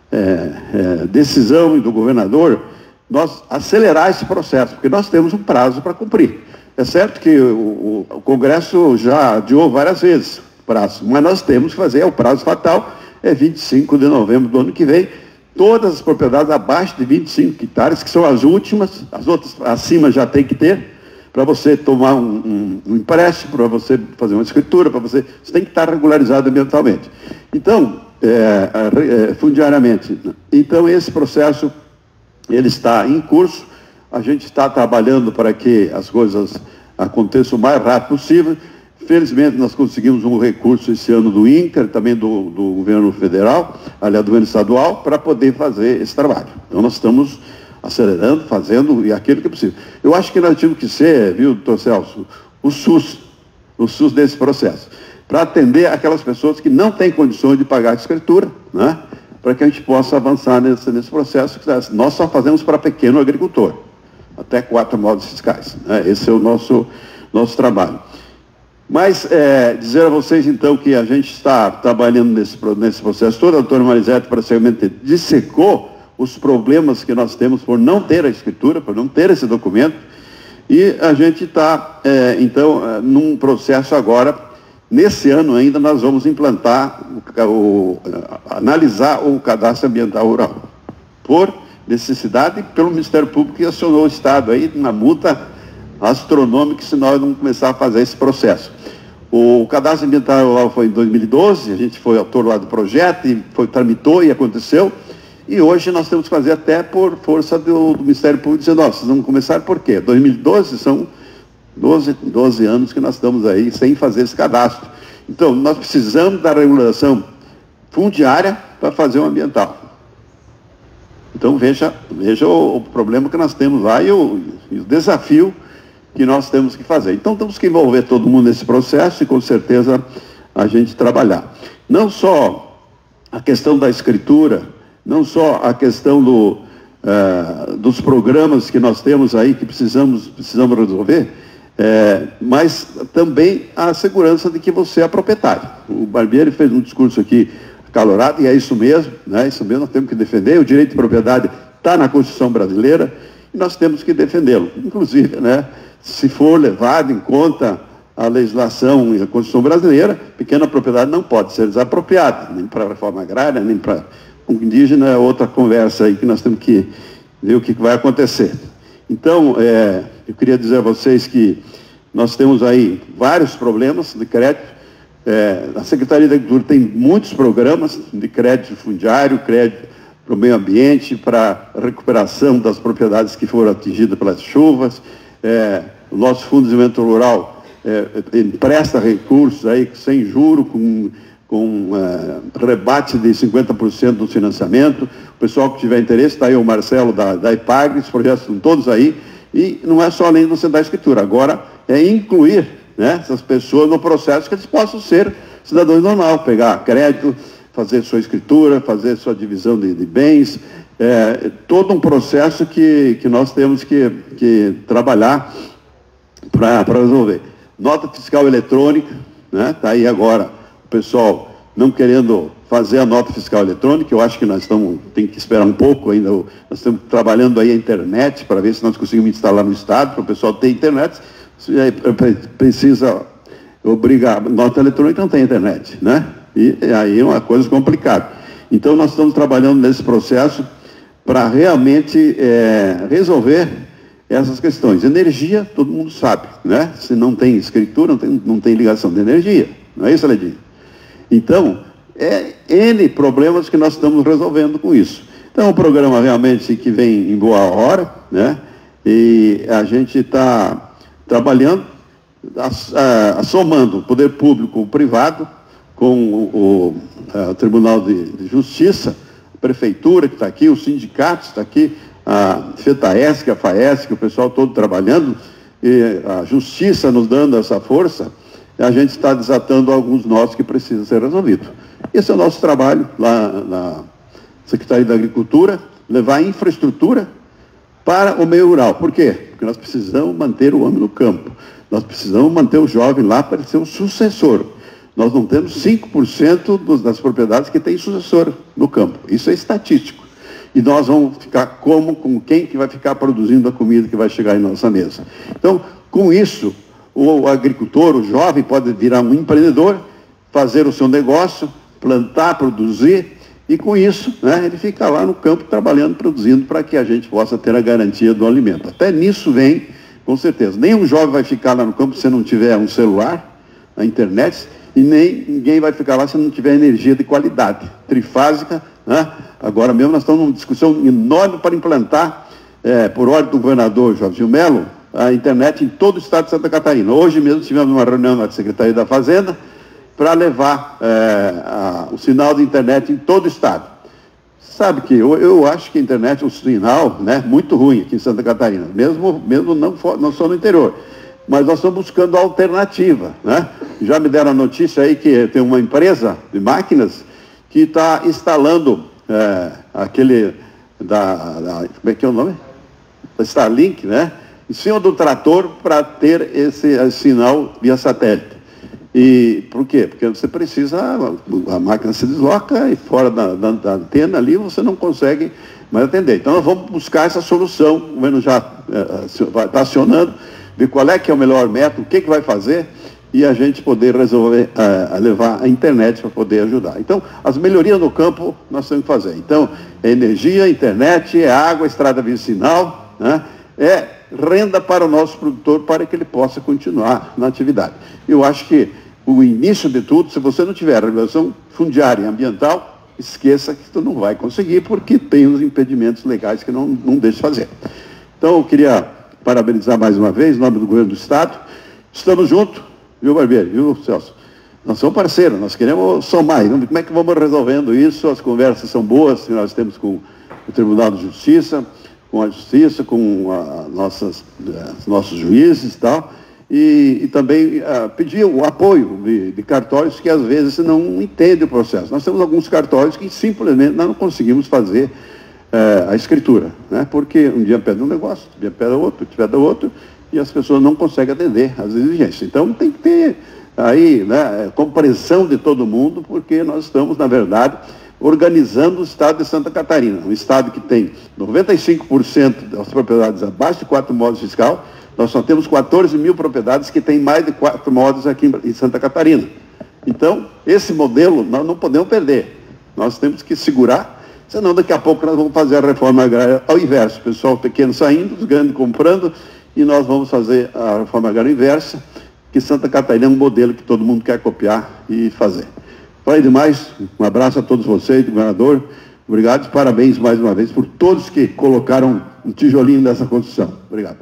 decisão do governador, nós acelerar esse processo? Porque nós temos um prazo para cumprir. É certo que o Congresso já adiou várias vezes o prazo, mas nós temos que fazer, o prazo fatal é 25 de novembro do ano que vem, todas as propriedades abaixo de 25 hectares, que são as últimas, as outras acima já tem que ter, para você tomar um empréstimo, para você fazer uma escritura, você tem que estar regularizado ambientalmente. Então, fundiariamente. Então, esse processo, ele está em curso, a gente está trabalhando para que as coisas aconteçam o mais rápido possível. Felizmente, nós conseguimos um recurso esse ano do INCRA, também do governo federal, aliás, do governo estadual, para poder fazer esse trabalho. Então, nós estamos acelerando, fazendo, e aquilo que é possível. Eu acho que nós tínhamos que ser, viu, doutor Celso, o SUS desse processo, para atender aquelas pessoas que não têm condições de pagar a escritura, né, para que a gente possa avançar nesse processo, que nós só fazemos para pequeno agricultor, até 4 modos fiscais, né, esse é o nosso trabalho. Mas dizer a vocês, então, que a gente está trabalhando nesse processo todo, a doutora Marisete praticamente dissecou os problemas que nós temos por não ter a escritura, por não ter esse documento, e a gente está, então, num processo agora, nesse ano ainda, nós vamos implantar, analisar o cadastro ambiental rural, por necessidade, pelo Ministério Público, que acionou o Estado aí, na multa astronômica, se nós não começar a fazer esse processo. O cadastro ambiental rural foi em 2012, a gente foi autor lá do projeto, e tramitou e aconteceu, e hoje nós temos que fazer até por força do Ministério Público, dizendo, vocês vão começar por quê? 2012 são 12 anos que nós estamos aí sem fazer esse cadastro. Então, nós precisamos da regulação fundiária para fazer o ambiental. Então, veja o problema que nós temos lá e o desafio que nós temos que fazer. Então, temos que envolver todo mundo nesse processo e, com certeza, a gente trabalhar. Não só a questão da escritura, não só a questão dos programas que nós temos aí, que precisamos resolver, mas também a segurança de que você é proprietário. O Barbieri fez um discurso aqui acalorado, e é isso mesmo, né? Isso mesmo, nós temos que defender. O direito de propriedade está na Constituição brasileira e nós temos que defendê-lo. Inclusive, né, se for levado em conta a legislação e a Constituição brasileira, pequena propriedade não pode ser desapropriada, nem para a reforma agrária, nem para o indígena. É outra conversa aí que nós temos que ver o que vai acontecer. Então, eu queria dizer a vocês que nós temos aí vários problemas de crédito. A Secretaria da Agricultura tem muitos programas de crédito fundiário, crédito para o meio ambiente, para a recuperação das propriedades que foram atingidas pelas chuvas. O nosso Fundo de Desenvolvimento Rural empresta recursos aí sem juro, com rebate de 50% do financiamento. O pessoal que tiver interesse, está aí o Marcelo da IPAGRE, os projetos estão todos aí. E não é só além do Centro da Escritura, agora é incluir, né, essas pessoas no processo, que eles possam ser cidadãos normais, pegar crédito, fazer sua escritura, fazer sua divisão de bens, todo um processo que nós temos que trabalhar para resolver. Nota fiscal eletrônica, né, está aí agora o pessoal não querendo fazer a nota fiscal eletrônica. Eu acho que nós tem que esperar um pouco ainda. Nós estamos trabalhando aí a internet para ver se nós conseguimos instalar no Estado, para o pessoal ter internet. Precisa obrigar, nota eletrônica não tem internet, né? E aí é uma coisa complicada. Então nós estamos trabalhando nesse processo para realmente resolver essas questões. Energia, todo mundo sabe, né? Se não tem escritura, não tem ligação de energia. Não é isso, Ledinho? Então, N problemas que nós estamos resolvendo com isso. Então, é um programa realmente que vem em boa hora, né? E a gente está trabalhando, somando o poder público, o privado, com o Tribunal de Justiça, a Prefeitura que está aqui, os sindicatos está aqui, a FETAESC, a FAESC, o pessoal todo trabalhando, e a Justiça nos dando essa força. A gente está desatando alguns nós que precisam ser resolvidos. Esse é o nosso trabalho lá na Secretaria da Agricultura, levar infraestrutura para o meio rural. Por quê? Porque nós precisamos manter o homem no campo. Nós precisamos manter o jovem lá para ser o sucessor. Nós não temos 5% das propriedades que tem sucessor no campo. Isso é estatístico. E nós vamos ficar com quem que vai ficar produzindo a comida que vai chegar em nossa mesa. Então, com isso, o agricultor, o jovem, pode virar um empreendedor, fazer o seu negócio, plantar, produzir, e com isso, né, ele fica lá no campo trabalhando, produzindo, para que a gente possa ter a garantia do alimento. Até nisso vem, com certeza. Nenhum jovem vai ficar lá no campo se não tiver um celular, a internet, e nem ninguém vai ficar lá se não tiver energia de qualidade, trifásica, né? Agora mesmo nós estamos numa discussão enorme para implantar, por ordem do governador Jorginho Melo, a internet em todo o estado de Santa Catarina. Hoje mesmo tivemos uma reunião na Secretaria da Fazenda para levar o sinal de internet em todo o estado. Sabe que eu acho que a internet é um sinal, né, muito ruim aqui em Santa Catarina, mesmo não só no interior. Mas nós estamos buscando alternativa, né? Já me deram a notícia aí que tem uma empresa de máquinas que está instalando aquele como é que é o nome? Starlink, né? Em cima do trator para ter esse sinal via satélite. E por quê? Porque você precisa, a máquina se desloca e fora da antena ali você não consegue mais atender. Então nós vamos buscar essa solução, o governo já está acionando, ver qual é que é o melhor método, o que vai fazer, e a gente poder resolver, levar a internet para poder ajudar. Então, as melhorias no campo nós temos que fazer. Então, é energia, internet, é água, estrada vicinal, né? É renda para o nosso produtor, para que ele possa continuar na atividade. Eu acho que o início de tudo, se você não tiver regulação fundiária e ambiental, esqueça que tu não vai conseguir, porque tem os impedimentos legais que não deixa fazer. Então, eu queria parabenizar mais uma vez, em nome do governo do Estado. Estamos juntos, viu, Barbieri, viu, Celso? Nós somos parceiros, nós queremos somar. Como é que vamos resolvendo isso? As conversas são boas que nós temos com o Tribunal de Justiça, com a Justiça, com nossos juízes e tal. E também pedir o apoio de cartórios que às vezes não entendem o processo. Nós temos alguns cartórios que simplesmente não conseguimos fazer a escritura, né? Porque um dia pede um negócio, outro dia pede outro, e as pessoas não conseguem atender às exigências. Então tem que ter aí, né, compreensão de todo mundo, porque nós estamos, na verdade, organizando o estado de Santa Catarina, um estado que tem 95% das propriedades abaixo de 4 modos fiscal. Nós só temos 14 mil propriedades que têm mais de 4 modos aqui em Santa Catarina. Então, esse modelo nós não podemos perder. Nós temos que segurar, senão daqui a pouco nós vamos fazer a reforma agrária ao inverso. O pessoal pequeno saindo, os grandes comprando, e nós vamos fazer a reforma agrária inversa, que Santa Catarina é um modelo que todo mundo quer copiar e fazer. Falei demais, um abraço a todos vocês, governador, obrigado e parabéns mais uma vez por todos que colocaram um tijolinho nessa construção. Obrigado.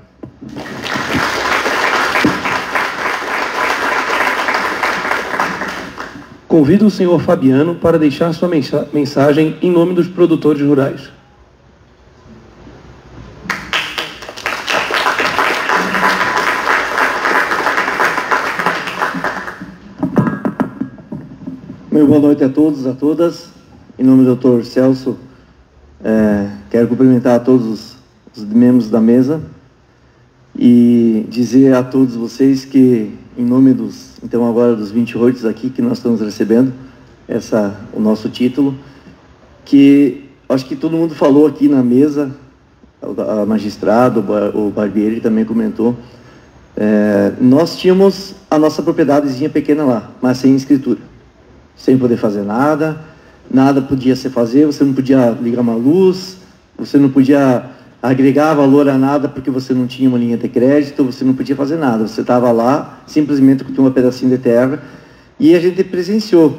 Convido o senhor Fabiano para deixar sua mensagem em nome dos produtores rurais. Muito boa noite a todos, a todas. Em nome do Dr. Celso, quero cumprimentar a todos os membros da mesa e dizer a todos vocês que, em nome dos, então agora dos 28 aqui que nós estamos recebendo, o nosso título, que acho que todo mundo falou aqui na mesa, a magistrado, o Barbieri também comentou, nós tínhamos a nossa propriedadezinha pequena lá, mas sem escritura, sem poder fazer nada, nada podia se fazer, você não podia ligar uma luz, você não podia agregar valor a nada porque você não tinha uma linha de crédito, você não podia fazer nada, você estava lá simplesmente com um pedacinho de terra, e a gente presenciou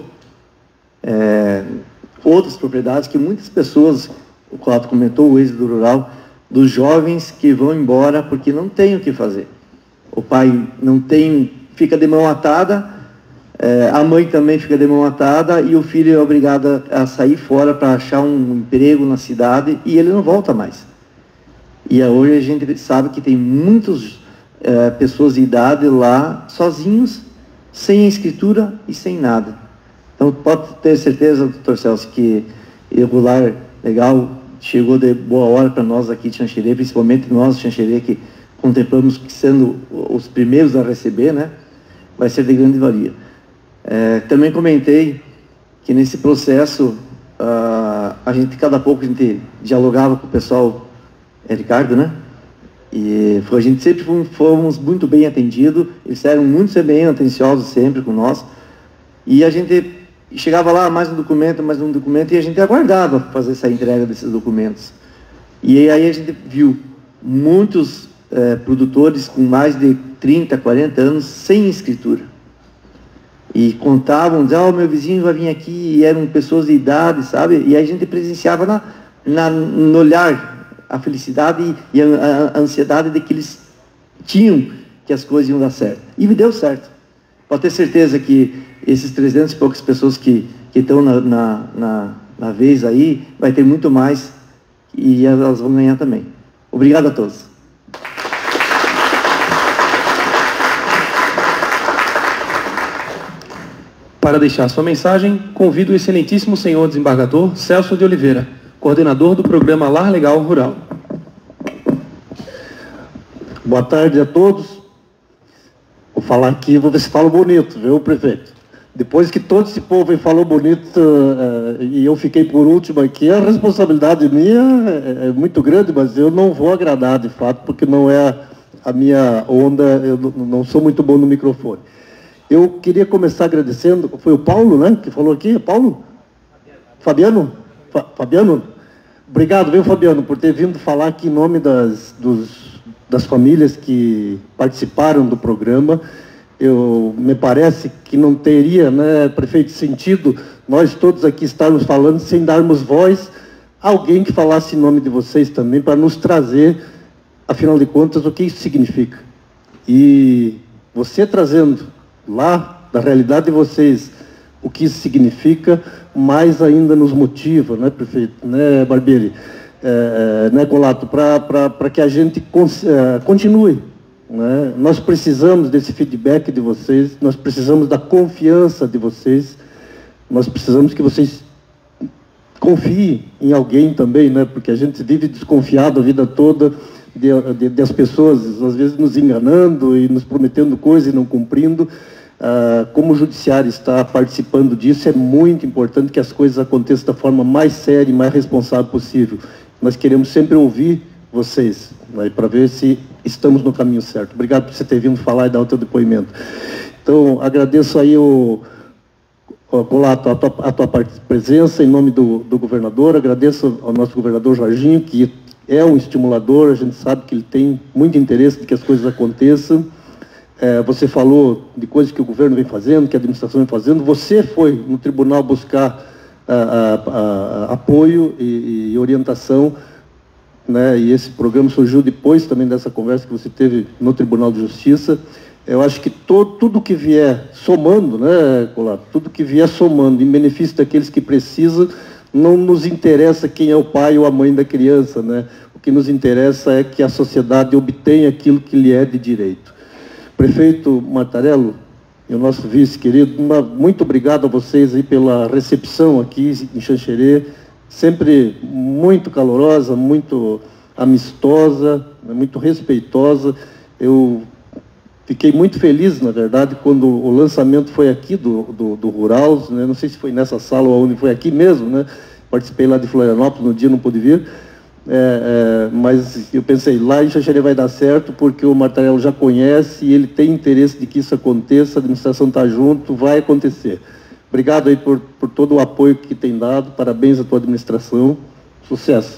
outras propriedades que muitas pessoas, o Cláudio comentou, o êxodo rural, dos jovens que vão embora porque não tem o que fazer. O pai não tem, fica de mão atada, a mãe também fica de mão atada e o filho é obrigado a sair fora para achar um emprego na cidade e ele não volta mais. E hoje a gente sabe que tem muitas pessoas de idade lá, sozinhos, sem escritura e sem nada. Então pode ter certeza, doutor Celso, que o lar legal chegou de boa hora para nós aqui de Xanxerê, principalmente nós de Xanxerê, que contemplamos que sendo os primeiros a receber, né, vai ser de grande valia. Também comentei que nesse processo, cada pouco a gente dialogava com o pessoal, Ricardo, né? E a gente sempre fomos muito bem atendidos, eles eram muito bem atenciosos sempre com nós, e a gente chegava lá, mais um documento, e a gente aguardava fazer essa entrega desses documentos. E aí a gente viu muitos produtores com mais de 30, 40 anos sem escritura. E contavam, diziam, meu vizinho vai vir aqui, e eram pessoas de idade, sabe? E aí a gente presenciava no olhar a felicidade e a ansiedade de que eles tinham que as coisas iam dar certo. E me deu certo. Pode ter certeza que esses 300 e poucas pessoas que estão na vez aí, vai ter muito mais e elas vão ganhar também. Obrigado a todos. Para deixar sua mensagem, convido o excelentíssimo senhor desembargador Celso de Oliveira, coordenador do programa Lar Legal Rural. Boa tarde a todos. Vou falar aqui, vou ver se falo bonito, viu, prefeito? Depois que todo esse povo falou bonito e eu fiquei por último aqui, a responsabilidade minha é muito grande, mas eu não vou agradar de fato, porque não é a minha onda, eu não sou muito bom no microfone. Eu queria começar agradecendo, foi o Paulo, né, que falou aqui, Paulo? Fabiano? Fabiano? Obrigado, viu, Fabiano, por ter vindo falar aqui em nome das famílias que participaram do programa. Me parece que não teria, né, prefeito, sentido nós todos aqui estarmos falando sem darmos voz a alguém que falasse em nome de vocês também, para nos trazer, afinal de contas, o que isso significa. E você trazendo lá, da realidade de vocês, o que isso significa, mais ainda nos motiva, né, prefeito, né, Barbieri, né, Colato, para que a gente continue. Né? Nós precisamos desse feedback de vocês, nós precisamos da confiança de vocês, nós precisamos que vocês confiem em alguém também, né? Porque a gente vive desconfiado a vida toda, de as pessoas, às vezes, nos enganando e nos prometendo coisas e não cumprindo. Como o Judiciário está participando disso, é muito importante que as coisas aconteçam da forma mais séria e mais responsável possível. Nós queremos sempre ouvir vocês, né, para ver se estamos no caminho certo. Obrigado por você ter vindo falar e dar o seu depoimento. Então, agradeço aí, Colato, a tua presença em nome do governador. Agradeço ao nosso governador Jorginho, que é um estimulador, a gente sabe que ele tem muito interesse de que as coisas aconteçam. Você falou de coisas que o governo vem fazendo, que a administração vem fazendo. Você foi no tribunal buscar apoio e orientação, né? E esse programa surgiu depois também dessa conversa que você teve no Tribunal de Justiça. Eu acho que tudo que vier somando, né, Colato, tudo que vier somando em benefício daqueles que precisam, não nos interessa quem é o pai ou a mãe da criança, né? O que nos interessa é que a sociedade obtenha aquilo que lhe é de direito. Prefeito Martarello e o nosso vice querido, muito obrigado a vocês aí pela recepção aqui em Xanxerê, sempre muito calorosa, muito amistosa, muito respeitosa. Eu fiquei muito feliz, na verdade, quando o lançamento foi aqui do Rural, né? Não sei se foi nessa sala ou onde foi, aqui mesmo, né? Participei lá de Florianópolis, no dia não pude vir, mas eu pensei, lá em Xanxerê vai dar certo, porque o Martarello já conhece e ele tem interesse de que isso aconteça, a administração está junto, vai acontecer. Obrigado aí por todo o apoio que tem dado, parabéns à tua administração, sucesso.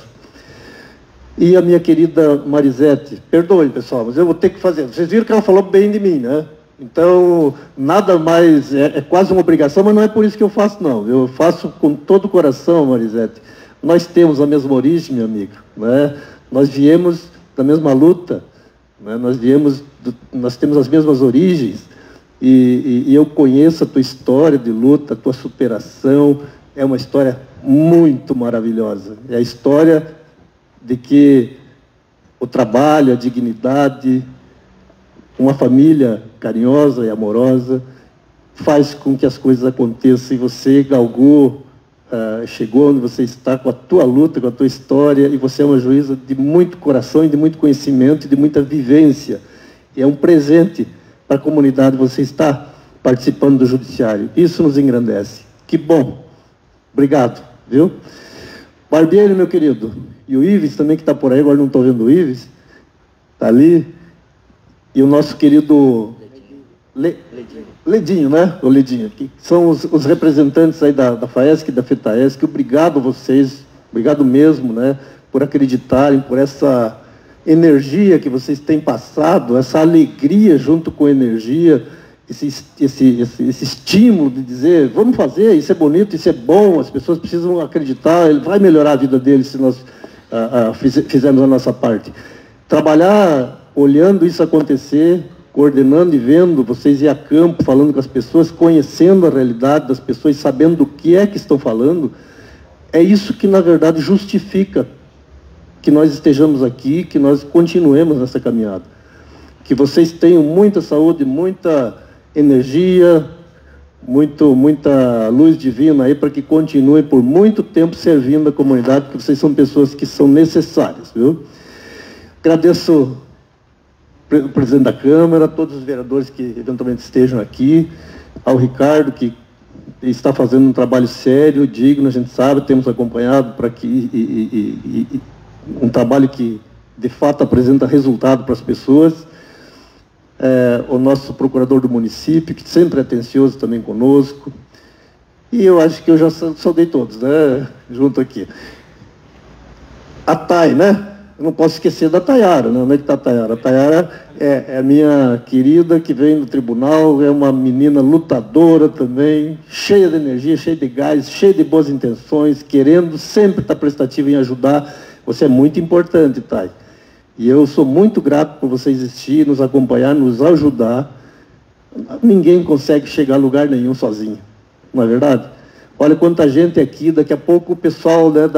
E a minha querida Marisete, perdoe, pessoal, mas eu vou ter que fazer. Vocês viram que ela falou bem de mim, né? Então, nada mais, é quase uma obrigação, mas não é por isso que eu faço, não. Eu faço com todo o coração, Marisete. Nós temos a mesma origem, minha amiga, né? Nós viemos da mesma luta, né? Nós temos as mesmas origens, e eu conheço a tua história de luta, a tua superação. É uma história muito maravilhosa. É a história de que o trabalho, a dignidade, uma família carinhosa e amorosa faz com que as coisas aconteçam. E você galgou, chegou onde você está com a tua luta, com a tua história, e você é uma juíza de muito coração e de muito conhecimento e de muita vivência. E é um presente para a comunidade você estar participando do Judiciário. Isso nos engrandece. Que bom. Obrigado, viu? Barbieri, meu querido, e o Ives também, que está por aí, agora não estou vendo o Ives, está ali, e o nosso querido Ledinho, né? O Ledinho, que são os representantes aí da FAESC e da FETAESC. Obrigado a vocês, obrigado mesmo, né, por acreditarem, por essa energia que vocês têm passado, essa alegria junto com a energia, esse estímulo de dizer, vamos fazer, isso é bonito, isso é bom, as pessoas precisam acreditar, ele vai melhorar a vida deles se nós fizermos a nossa parte. Trabalhar olhando isso acontecer, coordenando e vendo, vocês ir a campo, falando com as pessoas, conhecendo a realidade das pessoas, sabendo do que é que estão falando, é isso que, na verdade, justifica que nós estejamos aqui, que nós continuemos nessa caminhada. Que vocês tenham muita saúde, muita energia, muita luz divina aí, para que continuem por muito tempo servindo a comunidade, porque vocês são pessoas que são necessárias, viu? Agradeço o presidente da Câmara, a todos os vereadores que eventualmente estejam aqui, ao Ricardo, que está fazendo um trabalho sério, digno, a gente sabe, temos acompanhado para que um trabalho que, de fato, apresenta resultado para as pessoas. O nosso procurador do município, que sempre é atencioso também conosco. E eu acho que eu já saudei todos, né, junto aqui. A Thay, né? Eu não posso esquecer da Tayara, né? Onde é que está a Tayara? A Tayara é a minha querida, que vem do tribunal, é uma menina lutadora também, cheia de energia, cheia de gás, cheia de boas intenções, querendo sempre estar prestativa em ajudar. Você é muito importante, Thay. E eu sou muito grato por você existir, nos acompanhar, nos ajudar. Ninguém consegue chegar a lugar nenhum sozinho, não é verdade? Olha quanta gente aqui, daqui a pouco o pessoal, né,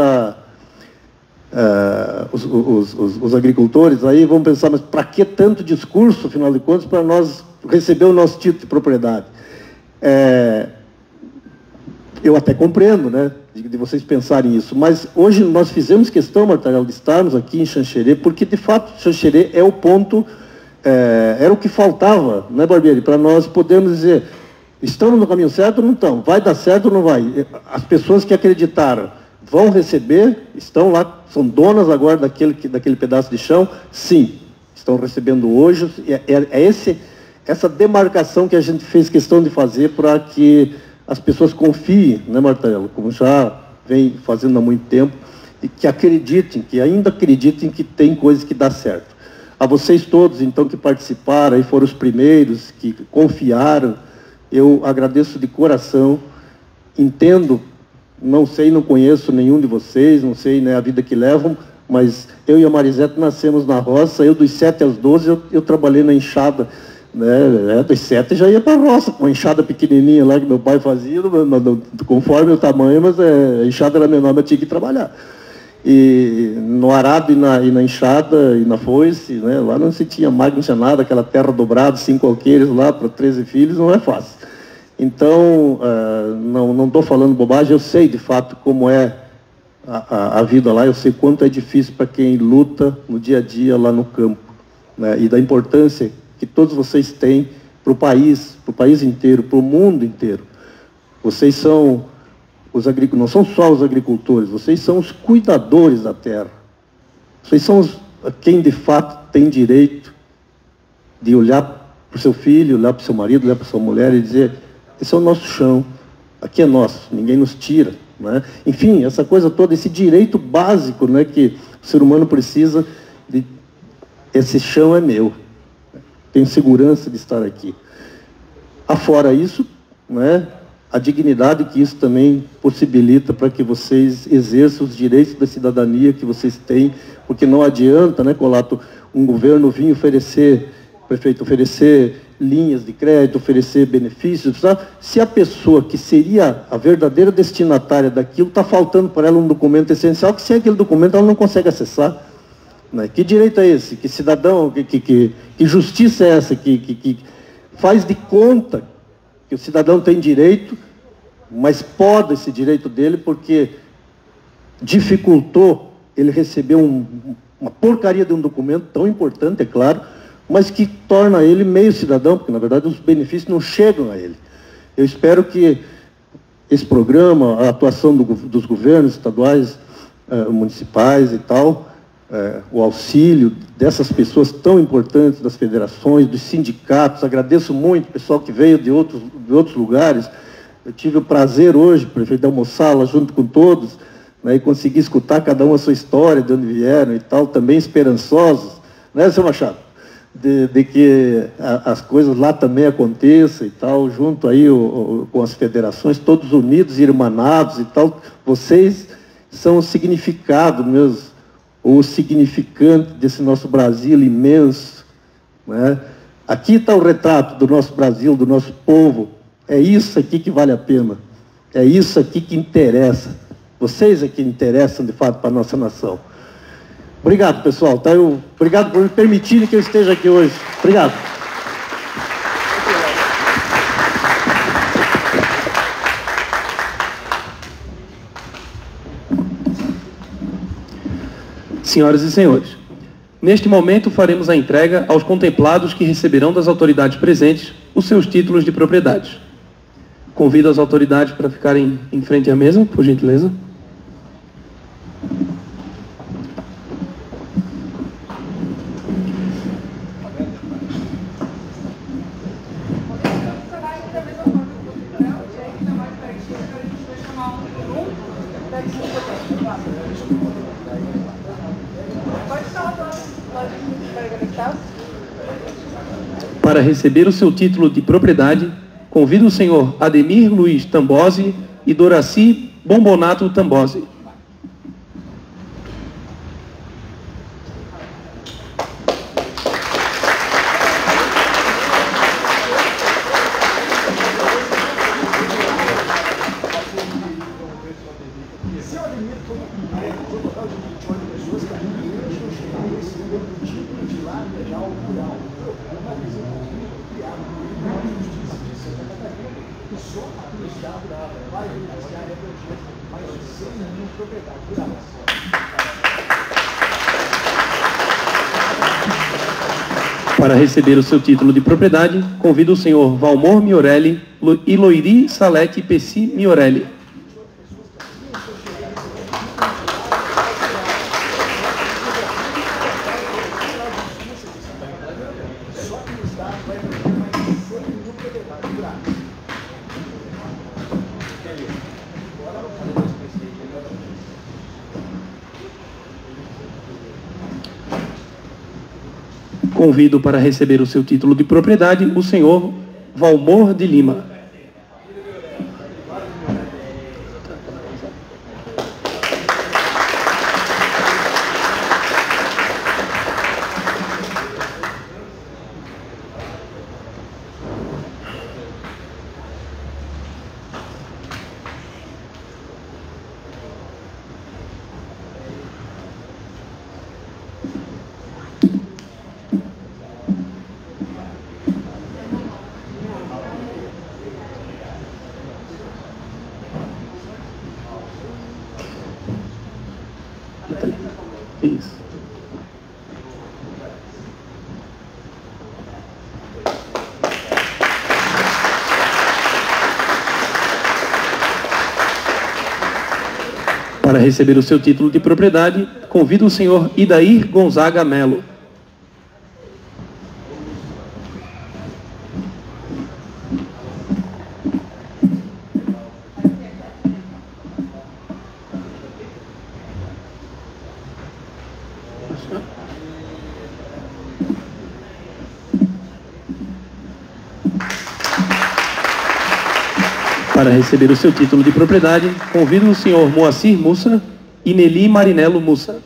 os agricultores aí vão pensar, mas para que tanto discurso, afinal de contas, para nós receber o nosso título de propriedade? Eu até compreendo, né? de vocês pensarem isso. Mas hoje nós fizemos questão, Martarello, de estarmos aqui em Xanxerê, porque de fato Xanxerê é o ponto, era o que faltava, né, Barbieri, para nós podermos dizer, estamos no caminho certo ou não estamos? Vai dar certo ou não vai? As pessoas que acreditaram vão receber, estão lá, são donas agora daquele pedaço de chão? Sim, estão recebendo hoje. Essa demarcação que a gente fez questão de fazer para que as pessoas confiem, né, Martarello, como já vem fazendo há muito tempo, e que acreditem, que ainda acreditem que tem coisas que dá certo. A vocês todos, então, que participaram e foram os primeiros, que confiaram, eu agradeço de coração, entendo, não sei, não conheço nenhum de vocês, não sei, né, a vida que levam, mas eu e a Marisete nascemos na roça, eu dos 7 aos 12 eu trabalhei na enxada, né, dos 7 já ia para a roça, com uma enxada pequenininha lá que meu pai fazia, conforme o tamanho, mas a enxada era menor, mas eu tinha que trabalhar. E no arado e na enxada e na foice, né, lá não se tinha máquina, não tinha nada, aquela terra dobrada, 5 alqueires lá para 13 filhos, não é fácil. Então, não estou falando bobagem, eu sei de fato como é a vida lá, eu sei quanto é difícil para quem luta no dia a dia lá no campo, né, e da importância que todos vocês têm para o país inteiro, para o mundo inteiro. Vocês são não são só os agricultores, vocês são os cuidadores da terra. Vocês são quem de fato tem direito de olhar para o seu filho, olhar para o seu marido, olhar para a sua mulher e dizer, esse é o nosso chão, aqui é nosso, ninguém nos tira. Né? Enfim, essa coisa toda, esse direito básico, né, que o ser humano precisa, esse chão é meu, tenho segurança de estar aqui. Afora isso, né, a dignidade que isso também possibilita para que vocês exerçam os direitos da cidadania que vocês têm, porque não adianta, né, Colato, um governo vir oferecer, prefeito, oferecer linhas de crédito, oferecer benefícios, sabe? Se a pessoa que seria a verdadeira destinatária daquilo, está faltando para ela um documento essencial, que sem aquele documento ela não consegue acessar. Né? Que direito é esse? Que cidadão, que justiça é essa? Que faz de conta que o cidadão tem direito, mas poda esse direito dele porque dificultou ele receber uma porcaria de um documento tão importante, é claro, mas que torna ele meio cidadão, porque, na verdade, os benefícios não chegam a ele. Eu espero que esse programa, a atuação dos governos estaduais, municipais e tal, o auxílio dessas pessoas tão importantes, das federações, dos sindicatos, agradeço muito o pessoal que veio de outros lugares. Eu tive o prazer hoje, prefeito, de almoçar lá junto com todos, né, e conseguir escutar cada um a sua história, de onde vieram e tal, também esperançosos, né, seu Machado? De que as coisas lá também aconteçam e tal, junto aí com as federações, todos unidos, irmanados e tal. Vocês são o significado mesmo, o significante desse nosso Brasil imenso. Né? Aqui está o retrato do nosso Brasil, do nosso povo. É isso aqui que vale a pena. É isso aqui que interessa. Vocês é que interessam, de fato, para a nossa nação. Obrigado, pessoal. Tá? Obrigado por me permitirem que eu esteja aqui hoje. Obrigado. Senhoras e senhores, neste momento faremos a entrega aos contemplados que receberão das autoridades presentes os seus títulos de propriedade. Convido as autoridades para ficarem em frente à mesa, por gentileza. Para receber o seu título de propriedade, convido o senhor Ademir Luiz Tambosi e Doraci Bombonato Tambosi. Para receber o seu título de propriedade, convido o senhor Valmor Miorelli e Loiri Salete Pessi Miorelli. Convido para receber o seu título de propriedade o senhor Valmor de Lima. Isso. Para receber o seu título de propriedade, convido o senhor Idair Gonzaga Melo. Para receber o seu título de propriedade, convido o senhor Moacir Mussa e Nelly Marinello Mussa.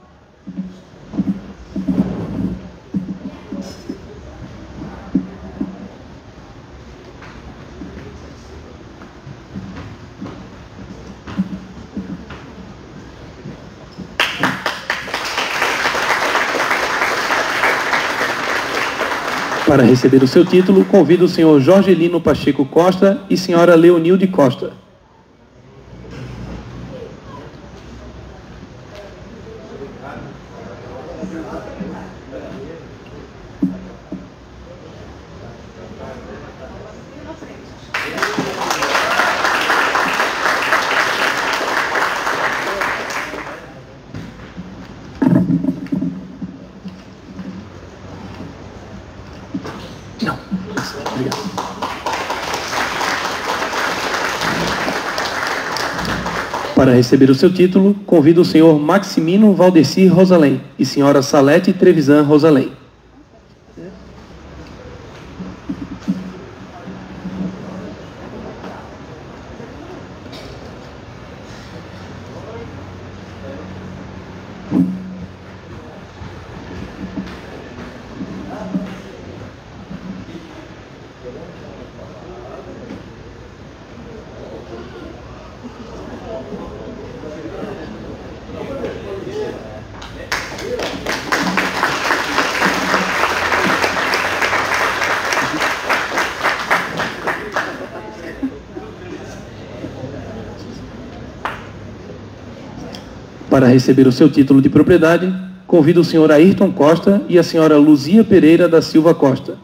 Para receber o seu título, convido o senhor Jorgelino Pacheco Costa e senhora Leonilde Costa. Para receber o seu título, convido o senhor Maximino Valdeci Rosalém e senhora Salete Trevisan Rosalém. Para receber o seu título de propriedade, convido o senhor Ayrton Costa e a senhora Luzia Pereira da Silva Costa.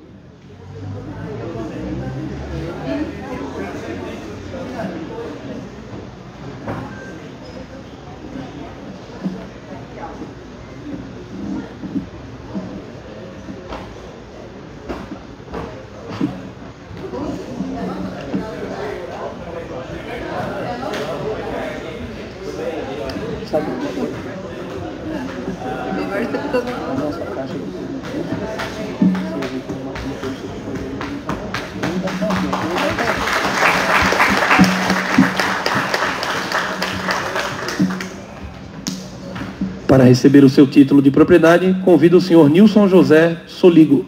Para receber o seu título de propriedade, convido o senhor Nilson José Soligo.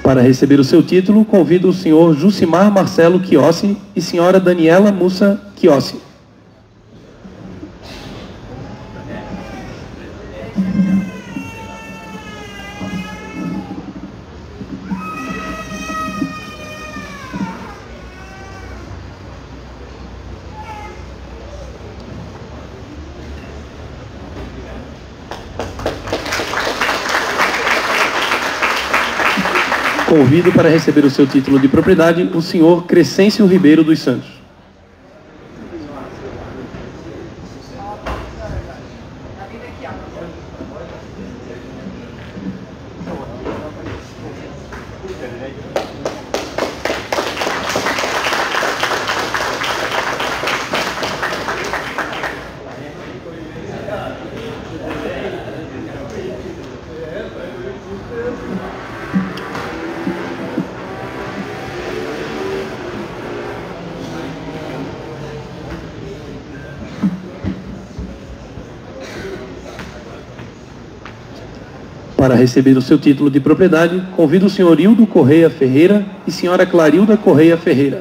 Para receber o seu título, convido o senhor Jucimar Marcelo Chiossi e senhora Daniela Mussa Chiossi. Convido para receber o seu título de propriedade o senhor Crescêncio Ribeiro dos Santos. Para receber o seu título de propriedade, convido o senhor Hildo Correia Ferreira e senhora Clarilda Correia Ferreira.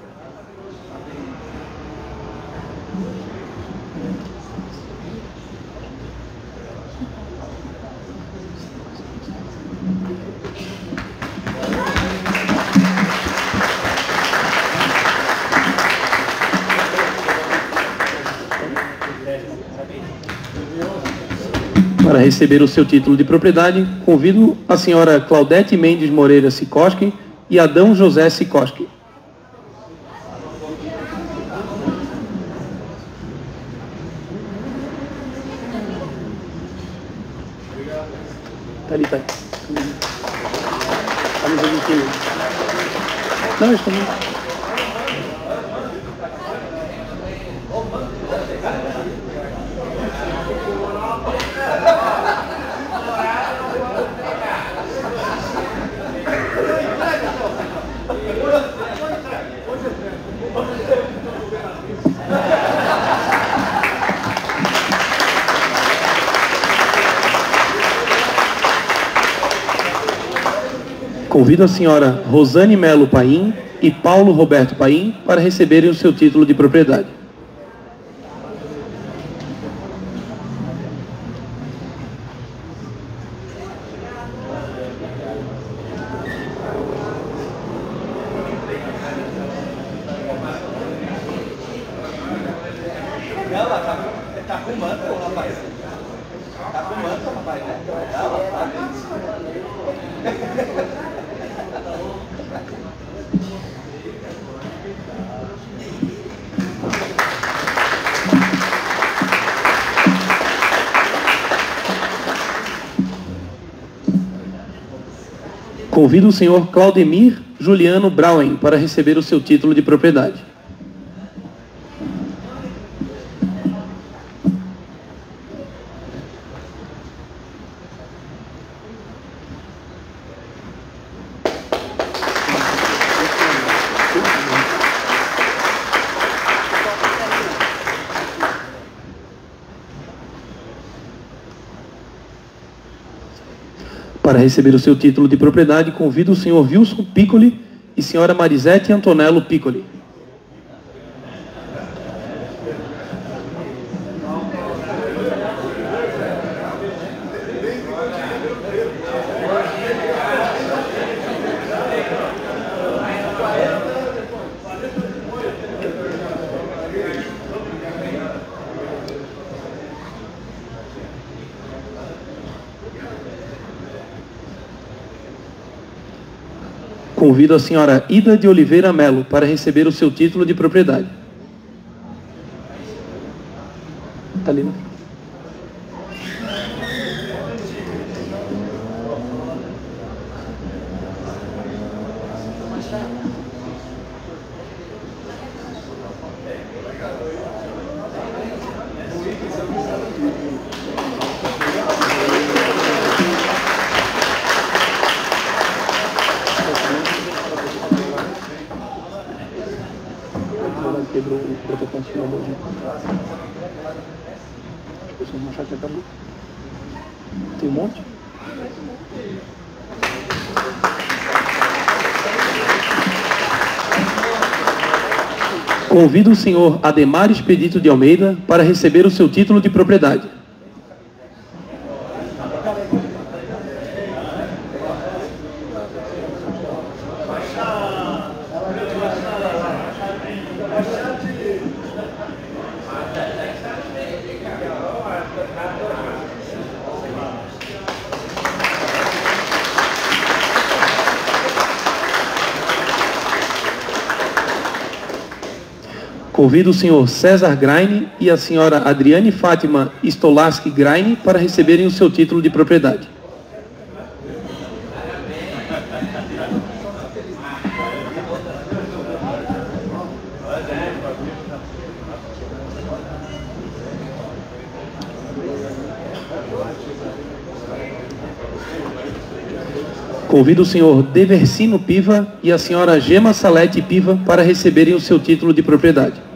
Para receber o seu título de propriedade, convido a senhora Claudete Mendes Moreira Sikoski e Adão José Sikoski. Tá ali, tá. Camisa 21. Não, eles estão... Convido a senhora Rosane Melo Paim e Paulo Roberto Paim para receberem o seu título de propriedade. Tá com manto, rapaz. Tá com manto, rapaz. Convido o senhor Claudemir Juliano Brauen para receber o seu título de propriedade. Para receber o seu título de propriedade, convido o senhor Wilson Piccoli e senhora Marisete Antonello Piccoli. Convido a senhora Ida de Oliveira Melo para receber o seu título de propriedade. Tá ali, né? Quebrou o protocolo de final hoje. As pessoas vão achar que acabou. Tem um monte. Convido o senhor Ademar Expedito de Almeida para receber o seu título de propriedade. Convido o senhor César Graine e a senhora Adriane Fátima Stolaski Graine para receberem o seu título de propriedade. Convido o senhor Deversino Piva e a senhora Gema Salete Piva para receberem o seu título de propriedade.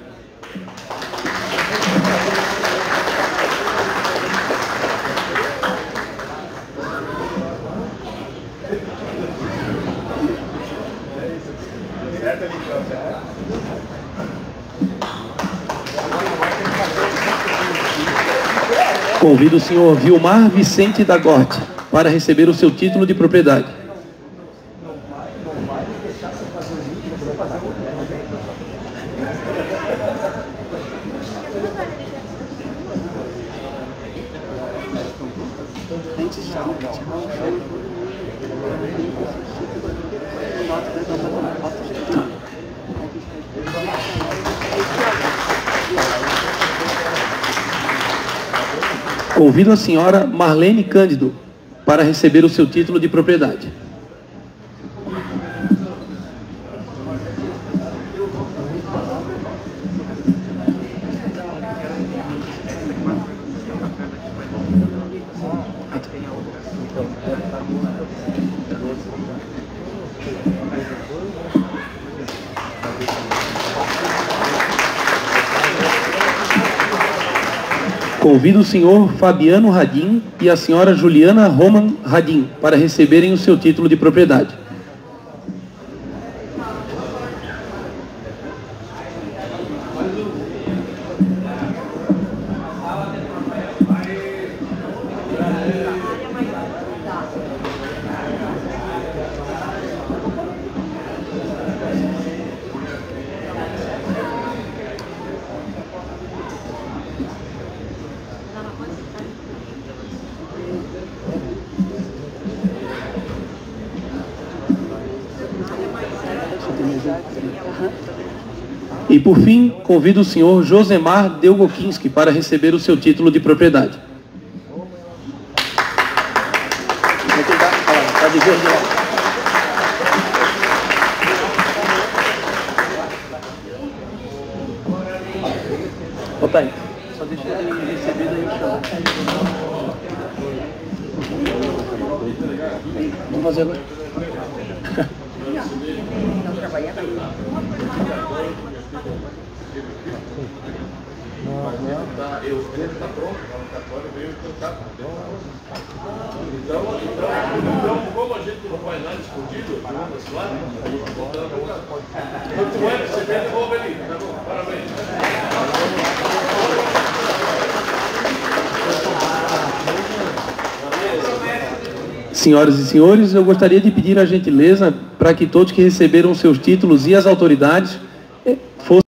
Convido o senhor Vilmar Vicente da Gorte para receber o seu título de propriedade. Convido a senhora Marlene Cândido para receber o seu título de propriedade. Convido o senhor Fabiano Radim e a senhora Juliana Roman Radim para receberem o seu título de propriedade. E por fim, convido o senhor Josemar Delgokinski para receber o seu título de propriedade. Opa aí. Só deixa ele receber daí o chão. Vamos fazer agora. Está pronto, o cartório veio cantar. Então, como a gente não faz nada escondido, quanto antes você vem, devolve ali. Tá bom? Parabéns. Senhoras e senhores, eu gostaria de pedir a gentileza para que todos que receberam seus títulos e as autoridades